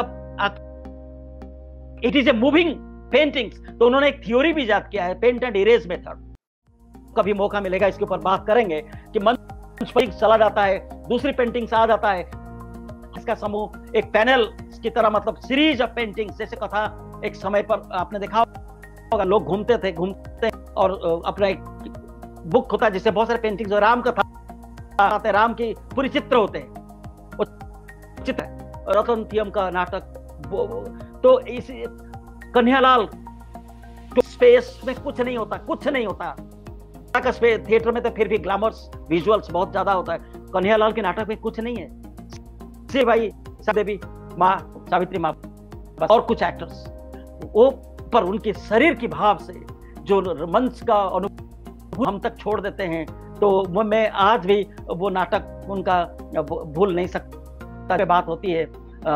it is a moving paintings, तो उन्होंने एक थ्योरी भी इजाद किया है, पेंट एंड इरेज मेथड। कभी मौका मिलेगा इसके ऊपर बात करेंगे कि मंच पर चला जाता है, दूसरी पेंटिंग से आ जाता है, इसका समूह एक पैनल की तरह, मतलब सीरीज ऑफ पेंटिंग्स, जैसे कथा एक समय पर आपने देखा होगा, लोग घूमते और अपना एक बुक होता है जिससे बहुत सारे पेंटिंग्स, राम कथा, राम की पूरी चित्र होते हैं, वो चित्र रतनथियम का नाटक। तो इस कन्हैयालाल स्पेस में कुछ नहीं होता का स्पेस, थिएटर में तो फिर भी ग्लैमर्स विजुअल्स बहुत ज्यादा होता है, कन्हैयालाल के नाटक में कुछ नहीं है, सिर्फ भाई देवी माँ सावित्री माँ और कुछ एक्टर्स, वो पर उनके शरीर की भाव से जो मंच का अनुभव हम तक छोड़ देते हैं, तो मैं आज भी वो नाटक उनका भूल नहीं सकता। बात होती है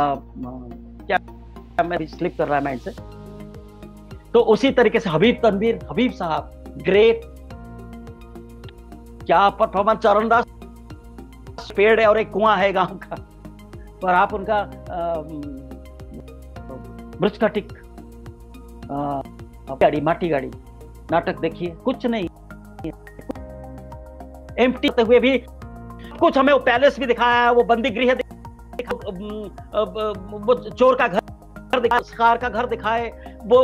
क्या मैं स्लिप कर रहा है माइंड से, तो उसी तरीके से हबीब तनवीर हबीब साहब ग्रेट, क्या परफॉर्मेंस, चरणदास पेड़ है और एक कुआं है गांव का, पर आप उनका मृचकटिक गाड़ी, माटी गाड़ी नाटक देखिए, कुछ नहीं एम्प्टी होते हुए भी कुछ हमें वो पैलेस भी दिखाया है, वो बंदी गृह, वो चोर का घर दिखाए, शिकार का घर दिखाए, वो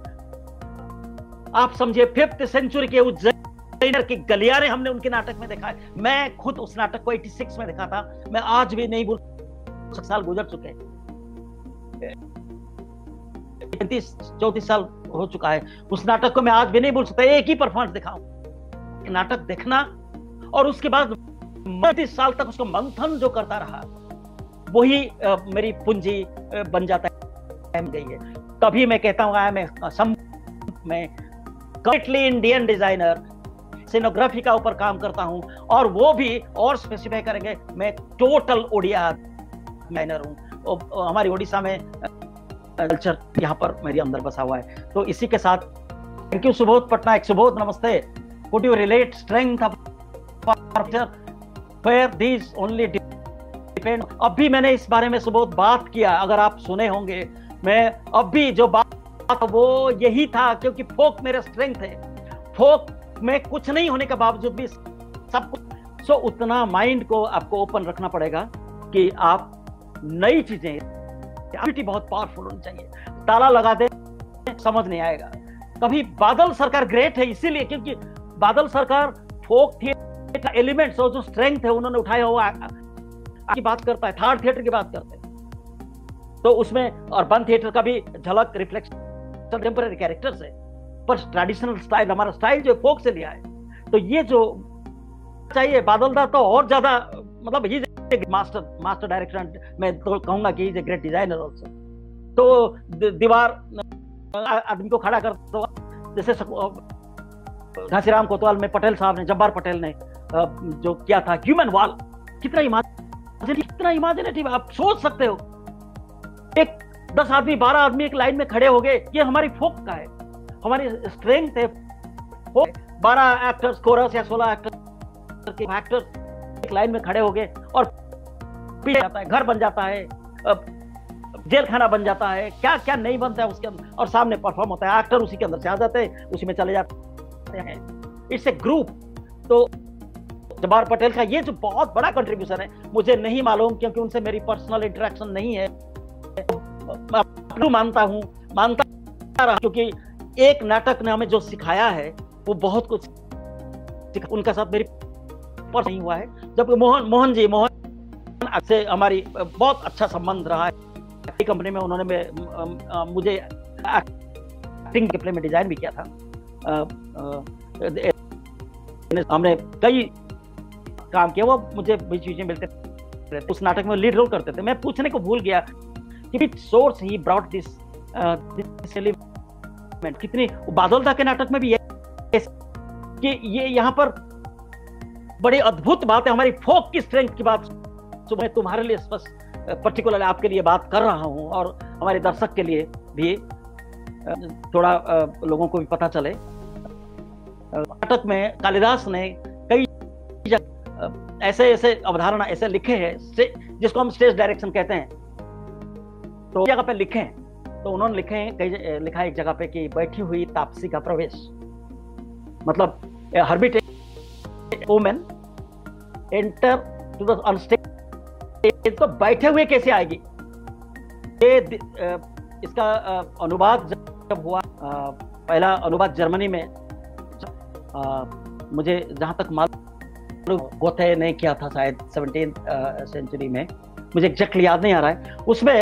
आप समझिए 5th सेंचुरी के उज्जैन की गलियारे हमने उनके नाटक में दिखाए। मैं खुद उस नाटक को 86 में देखा था, मैं आज भी नहीं भूल, साल गुजर चुके हैं, 34 साल हो चुका है, उस नाटक को मैं आज भी नहीं भूल सकता। एक ही परफॉर्मेंस दिखाऊं, नाटक देखना और उसके बाद 30 साल तक उसको मंथन जो करता रहा, वही मेरी पूंजी बन जाता है, गई है। तभी मैं कहता हूँ मैं कंप्लीटली इंडियन डिजाइनर, सिनोग्राफी का ऊपर काम करता हूं, और वो भी और स्पेसिफाई करेंगे, मैं टोटल ओडिया डिजाइनर हूं, हमारी ओडिशा में कल्चर यहाँ पर मेरे अंदर बसा हुआ है। तो इसी के साथ थैंक यू सुबोध पटनायक, सुबोध नमस्ते। Could you relate strength of where these only depend. अब भी मैंने इस बारे में सुबोध बात किया, अगर आप सुने होंगे, मैं अब भी जो बात वो यही था, क्योंकि फोक मेरा स्ट्रेंथ है, फोक में कुछ नहीं होने के बावजूद भी सब कुछ, सो उतना माइंड को आपको ओपन रखना पड़ेगा कि आप नई चीजें, बहुत पावरफुल होनी चाहिए, ताला लगा दे समझ नहीं आएगा। कभी बादल सरकार ग्रेट है इसीलिए क्योंकि बादल सरकार फोक थिएटर एलिमेंट्स और जो स्ट्रेंथ है उन्होंने उठाया हुआ की बात करता है, थर्ड थिएटर की बात करते हैं, तो उसमें और बन थिएटर का भी झलक रिफ्लेक्शन टेम्पररी कैरेक्टर्स है, पर ट्रेडिशनल स्टाइल, हमारा स्टाइल जो फोक से लिया है, तो ये जो चाहिए बादल दा तो और ज्यादा, मतलब ही मास्टर डायरेक्टर, मैं तो कहूंगा कि इज ग्रेट डिजाइनर ऑल्सो। तो दीवार आदमी को खड़ा कर दो, जैसे घासीराम कोतवाल में पटेल साहब ने, जब्बार पटेल ने जो किया था ह्यूमन वॉल, कितना इमेजिनेटिव, आप सोच सकते हो, एक 10 आदमी 12 आदमी एक लाइन में खड़े हो गए, ये हमारी फोक का है, हमारी स्ट्रेंथ है। 12 एक्टर्स कोरस या 16 एक्टर्स एक लाइन में खड़े हो गए और पीछे जाता है, घर बन जाता है, जेल खाना बन जाता है, क्या क्या नहीं बनता है उसके अंदर, और सामने परफॉर्म होता है, एक्टर उसी के अंदर से आ जाते हैं, उसी में चले जाते हैं, इट्स ए ग्रुप। तो जब्बार पटेल का ये जो बहुत बड़ा कंट्रीब्यूशन है, मुझे नहीं मालूम क्योंकि उनसे मेरी पर्सनल इंटरेक्शन नहीं है, मानता रहा, क्योंकि एक नाटक ने हमें जो सिखाया है वो बहुत कुछ, उनका साथ मेरी नहीं हुआ है, जबकि मोहन से हमारी बहुत अच्छा संबंध रहा है, कंपनी में उन्होंने मुझे एक्टिंग के प्ले में डिजाइन भी किया था, हमने कई काम किया, वो मुझे भी चीजें मिलते थे, उस नाटक में लीड रोल करते थे। मैं पूछने को भूल गया कि source he brought this element, कितनी बादल दा के नाटक में भी कि ये यहाँ पर बड़ी अद्भुत बात है, हमारी फोक की स्ट्रेंथ की बात मैं तुम्हारे लिए स्पष्ट पर्टिकुलर आपके लिए बात कर रहा हूँ, और हमारे दर्शक के लिए भी थोड़ा लोगों को भी पता चले। नाटक में कालिदास ने कई ऐसे ऐसे अवधारणा ऐसे लिखे हैं जिसको हम स्टेज डायरेक्शन कहते हैं, तो जगह पे लिखे हैं। तो उन्होंने लिखे हैं, कई लिखा है एक जगह पे कि बैठी हुई तापसी का प्रवेश, मतलब hermit women enter to the onstage, तो बैठे हुए कैसे आएगी। ये इसका अनुवाद जब हुआ, पहला अनुवाद जर्मनी में, मुझे जहां तक मालूम गोथे ने किया था शायद 17th सेंचुरी में, मुझे एग्जैक्टली याद नहीं आ रहा है। उसमें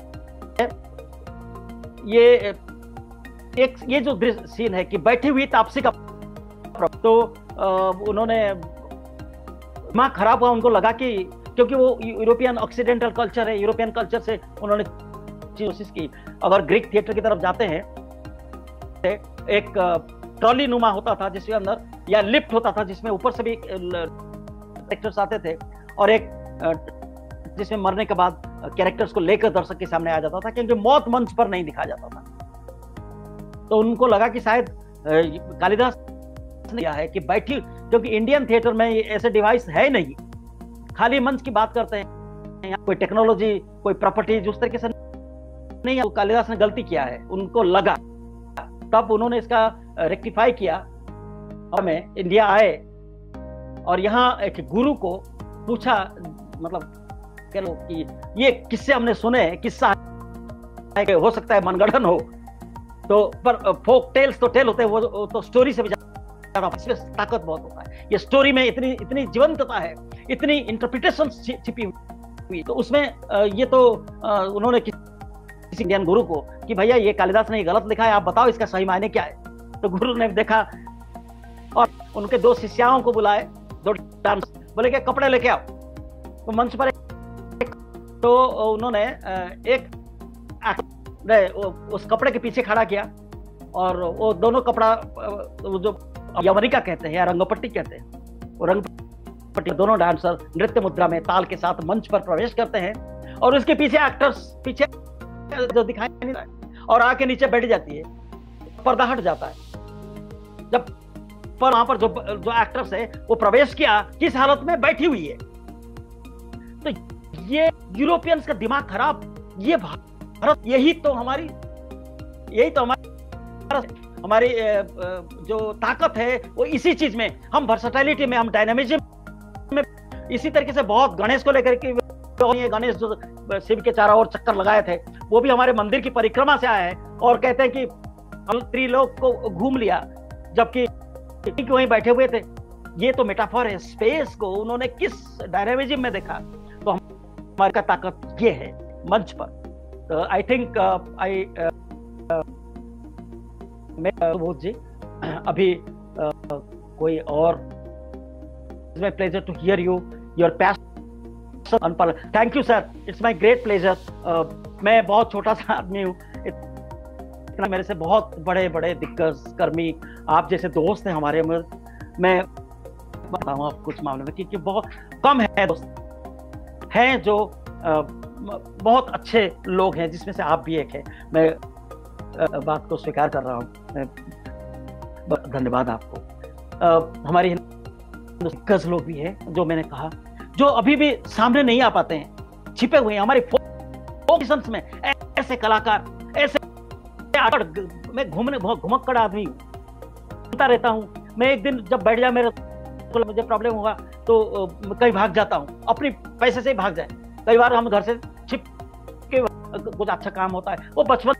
ये जो सीन है कि बैठी हुई तापसी का, तो उन्होंने दिमाग खराब हुआ, उनको लगा कि क्योंकि वो यूरोपियन ऑक्सीडेंटल कल्चर है, यूरोपियन कल्चर से उन्होंने कोशिश की। अगर ग्रीक थिएटर की तरफ जाते हैं, एक ट्रॉली नुमा होता था जिसके अंदर, या लिफ्ट होता था जिसमें ऊपर से भी कैरेक्टर्स आते थे, और एक जिसमें मरने के बाद कैरेक्टर्स को लेकर दर्शक के सामने आ जाता था, क्योंकि मौत मंच पर नहीं दिखाया जाता था। तो उनको लगा कि शायद कालिदास ने किया है कि बैठी, क्योंकि इंडियन थिएटर में ऐसे डिवाइस है नहीं, खाली मंच की बात करते हैं, कोई टेक्नोलॉजी कोई प्रॉपर्टीज उस तरीके से नहीं है। तो कालिदास ने गलती किया है, उनको लगा, तब उन्होंने इसका रेक्टिफाई किया। और मैं इंडिया आए और यहाँ एक गुरु को पूछा, मतलब कह लो कि ये किस्से हमने सुने, किस्सा है, हो सकता है मनगढ़ंत हो, तो पर फोक टेल्स तो टेल होते हैं, वो तो स्टोरी से भी ज्यादा, इसमें ताकत बहुत होता है। ये स्टोरी में इतनी इतनी जीवंतता है, इतनी इंटरप्रिटेशन छिपी हुई, तो उसमें ये तो उन्होंने किसी इंडियन गुरु को कि भैया ये कालिदास ने ये गलत लिखा है, आप बताओ इसका सही मायने क्या है। तो गुरु ने देखा और उनके 2 शिष्याओं को बुलाए, 2 डांस, बोले कि कपड़े लेके आओ। तो मंच पर तो उन्होंने एक उस कपड़े के पीछे खड़ा किया, और वो दोनों कपड़ा, जो यवनिका कहते हैं या रंगपट्टी कहते हैं, वो रंगपट्टी, दोनों डांसर नृत्य मुद्रा में ताल के साथ मंच पर प्रवेश करते हैं, और उसके पीछे एक्टर्स पीछे जो दिखाई नहीं रहा है, और आके नीचे बैठ जाती है, पर्दा हट जाता है। जब पर वहां पर जो एक्टर्स है वो प्रवेश किया, किस हालत में बैठी हुई है। तो ये यूरोपियंस का दिमाग खराब, ये भारत, यही तो हमारी जो ताकत है वो इसी चीज में, हम वर्सेटिलिटी में, हम डायनामिज्म में। इसी तरीके से बहुत गणेश को लेकर के, गणेश जो शिव के चारों ओर चक्कर लगाए थे, वो भी हमारे मंदिर की परिक्रमा से आया है, और कहते हैं कि हम त्रिलोक को घूम लिया, जबकि वहीं बैठे हुए थे। ये तो मेटाफर है, स्पेस को उन्होंने किस डायनामिज्म में देखा। तो हमारी का ताकत ये है मंच पर। आई थिंक बोध जी, अभी कोई और, it's my pleasure to hear you, your passion. Thank you sir, it's my great pleasure. मैं बहुत छोटा सा आदमी हूँ, मेरे से बहुत बड़े बड़े दिग्गज कर्मी, आप जैसे दोस्त हैं हमारे में। मैं बताऊँ आप कुछ मामले में, क्योंकि बहुत कम है दोस्त हैं जो बहुत अच्छे लोग हैं, जिसमें से आप भी एक हैं। मैं बात को स्वीकार कर रहा हूँ, धन्यवाद आपको। हमारे दिग्गज लोग भी हैं, जो मैंने कहा, जो अभी भी सामने नहीं आ पाते हैं, छिपे हुए हैं हमारे फोकस में। ऐसे कलाकार, ऐसे मैं घुमक्कड़ आदमी हूँ, रहता हूँ मैं। एक दिन जब बैठ जाए, मुझे प्रॉब्लम होगा तो कहीं भाग जाता हूँ, अपनी पैसे से ही भाग जाए। कई बार हम घर से छिप के कुछ अच्छा काम होता है, वो बचपन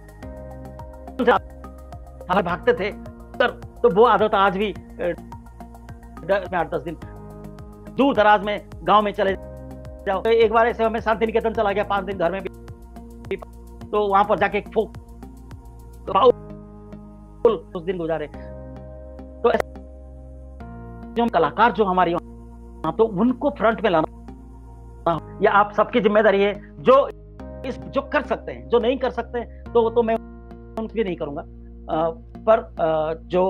से भागते थे, तो वो आदत आज भी 8-10 दिन दूर दराज में गांव में चले जाओ। एक बार ऐसे मैं शांति निकेतन चला गया, 5 दिन घर में भी, तो वहां पर जाके उस दिन गुजारे। तो जो कलाकार जो हमारी, तो उनको फ्रंट में लाना या आप सबकी जिम्मेदारी है। जो कर सकते हैं, जो नहीं कर सकते तो मैं उनकी नहीं करूंगा, पर जो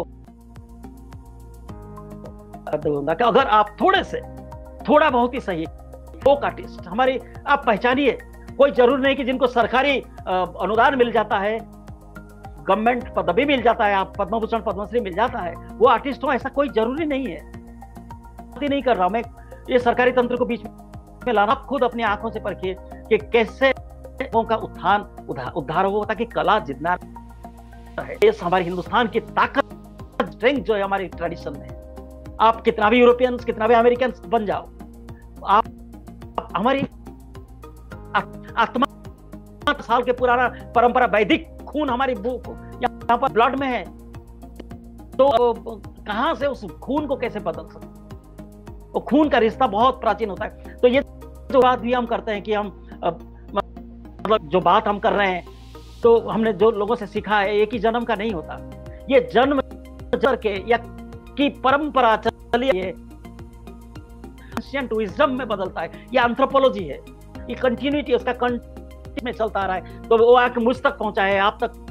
दूंगा कि अगर आप थोड़ा बहुत ही सही फोक आर्टिस्ट हमारी आप पहचानिए। कोई जरूरी नहीं कि जिनको सरकारी अनुदान मिल जाता है, गवर्नमेंट पदवी मिल जाता है, आप पद्मभूषण पद्मश्री मिल जाता है, वो आर्टिस्ट हो, ऐसा कोई जरूरी नहीं है। नहीं कर रहा मैं, ये सरकारी तंत्र को बीच में लाना। आप खुद अपनी आंखों से परखिए कि कैसे लोगों का उत्थान उद्धार हो, ताकि कला जितना है। ये हमारे हिंदुस्तान की ताकत, स्ट्रेंथ जो है हमारी ट्रेडिशन में। आप कितना भी यूरोपियंस, कितना भी अमेरिकन बन जाओ, आप हमारी आत्मा साल के पुराना परंपरा, वैदिक खून हमारी यहाँ पर ब्लड में है, तो कहां से उस खून को कैसे बदल सकते? वो खून का रिश्ता बहुत प्राचीन होता है। तो ये जो बात भी हम करते हैं कि हम मतलब जो बात हम कर रहे हैं, तो हमने जो लोगों से सीखा है, एक ही जन्म का नहीं होता। ये जन्म के या की परंपरा चली है, एंशिएंट विजडम में बदलता है। ये एंथ्रोपोलॉजी है, ये कंटिन्यूटी उसका में चलता आ रहा है। तो वो आके मुझ तक पहुंचा है, आप तक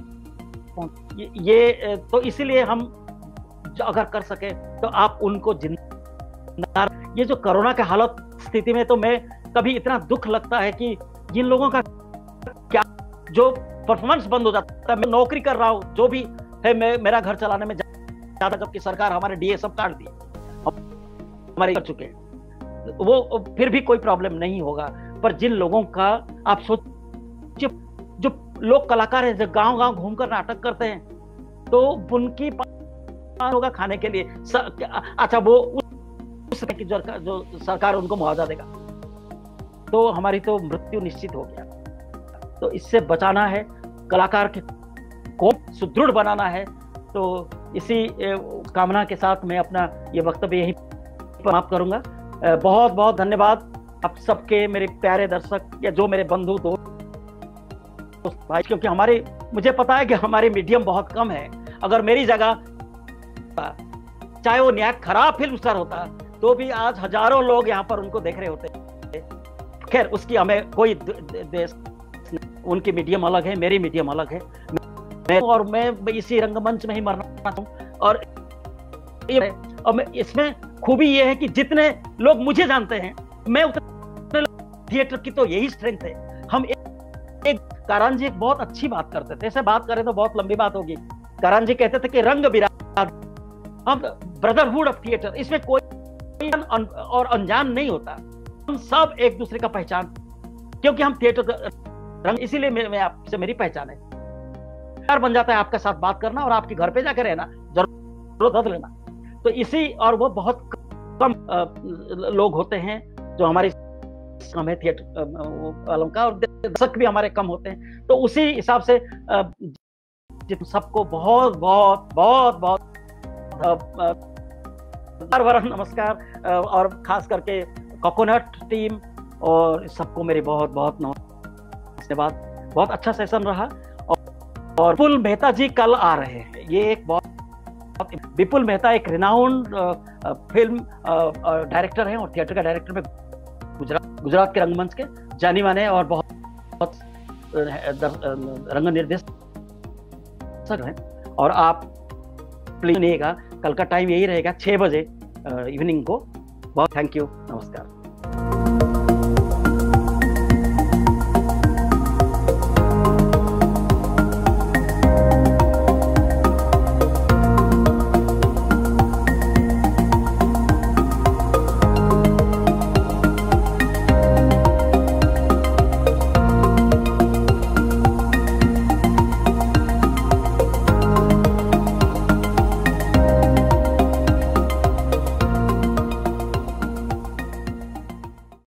ये तो इसीलिए हम अगर कर सके तो आप उनको जिंदा। ये जो कोरोना के हालत स्थिति में तो मैं कभी इतना दुख लगता है कि जिन लोगों का क्या जो परफॉर्मेंस बंद हो जाता है। मैं नौकरी कर रहा हूं, जो भी है, मेरा घर चलाने में ज्यादा, जबकि सरकार हमारे डीए सब काट दिए, हमारे कर चुके हैं, वो फिर भी कोई प्रॉब्लम नहीं होगा। पर जिन लोगों का आप सोचिए, जो लोग कलाकार हैं, जो गांव-गांव घूमकर नाटक करते हैं, तो उनकी होगा खाने के लिए। अच्छा, वो उस की जो सरकार उनको मुआवजा देगा, तो हमारी तो मृत्यु निश्चित हो गया। तो इससे बचाना है, कलाकार को सुदृढ़ बनाना है। तो इसी कामना के साथ मैं अपना ये वक्तव्य यही समाप्त करूंगा। बहुत बहुत धन्यवाद आप सबके, मेरे प्यारे दर्शक या जो मेरे बंधु दोस्त भाई, क्योंकि मुझे पता है कि हमारे मीडियम बहुत कम है। अगर मेरी जगह चाहे वो न्याय खराब फिल्म स्टार होता, तो भी आज हजारों लोग यहाँ पर उनको देख रहे होते। खैर, उसकी हमें कोई देश, उनकी मीडियम अलग है, मेरी मीडियम अलग है। मैं इसी रंगमंच में ही मरना चाहता हूँ। और मैं इसमें खूबी ये है कि जितने लोग मुझे जानते हैं, मैं उतने थिएटर की तो यही स्ट्रेंथ है। हम एक कारान जी एक बहुत अच्छी बात करते थे, ऐसे बात करें तो बहुत लंबी बात होगी। कारान जी कहते थे कि रंग बिराद, हम ब्रदरहुड ऑफ थिएटर, इसमें कोई और अनजान नहीं होता। हम सब एक दूसरे का पहचान, क्योंकि हम थिएटर रंग, इसीलिए मैं आपसे, मेरी पहचान है। प्यार बन जाता है आपका साथ बात करना और आपके घर पे जाकर रहना, जरूरत लेना। तो इसी, और वो बहुत कम लोग होते हैं जो हमारी कम है थिएटर वालों का, और दर्शक भी हमारे कम होते हैं। तो उसी हिसाब से सबको बहुत बहुत बहुत बहुत बार नमस्कार, और खास करके कोकोनट टीम और सबको मेरे बहुत बहुत धन्यवाद। बहुत अच्छा सेशन रहा। और विपुल मेहता जी कल आ रहे हैं। ये एक बहुत, विपुल मेहता एक रिनाउंड फिल्म डायरेक्टर हैं और थिएटर का डायरेक्टर में गुजरात के रंगमंच के जानी माने और बहुत रंग निर्देशक हैं। और आप प्लीज सुनिएगा, कल का टाइम यही रहेगा 6 बजे इवनिंग को। बहुत थैंक यू, नमस्कार।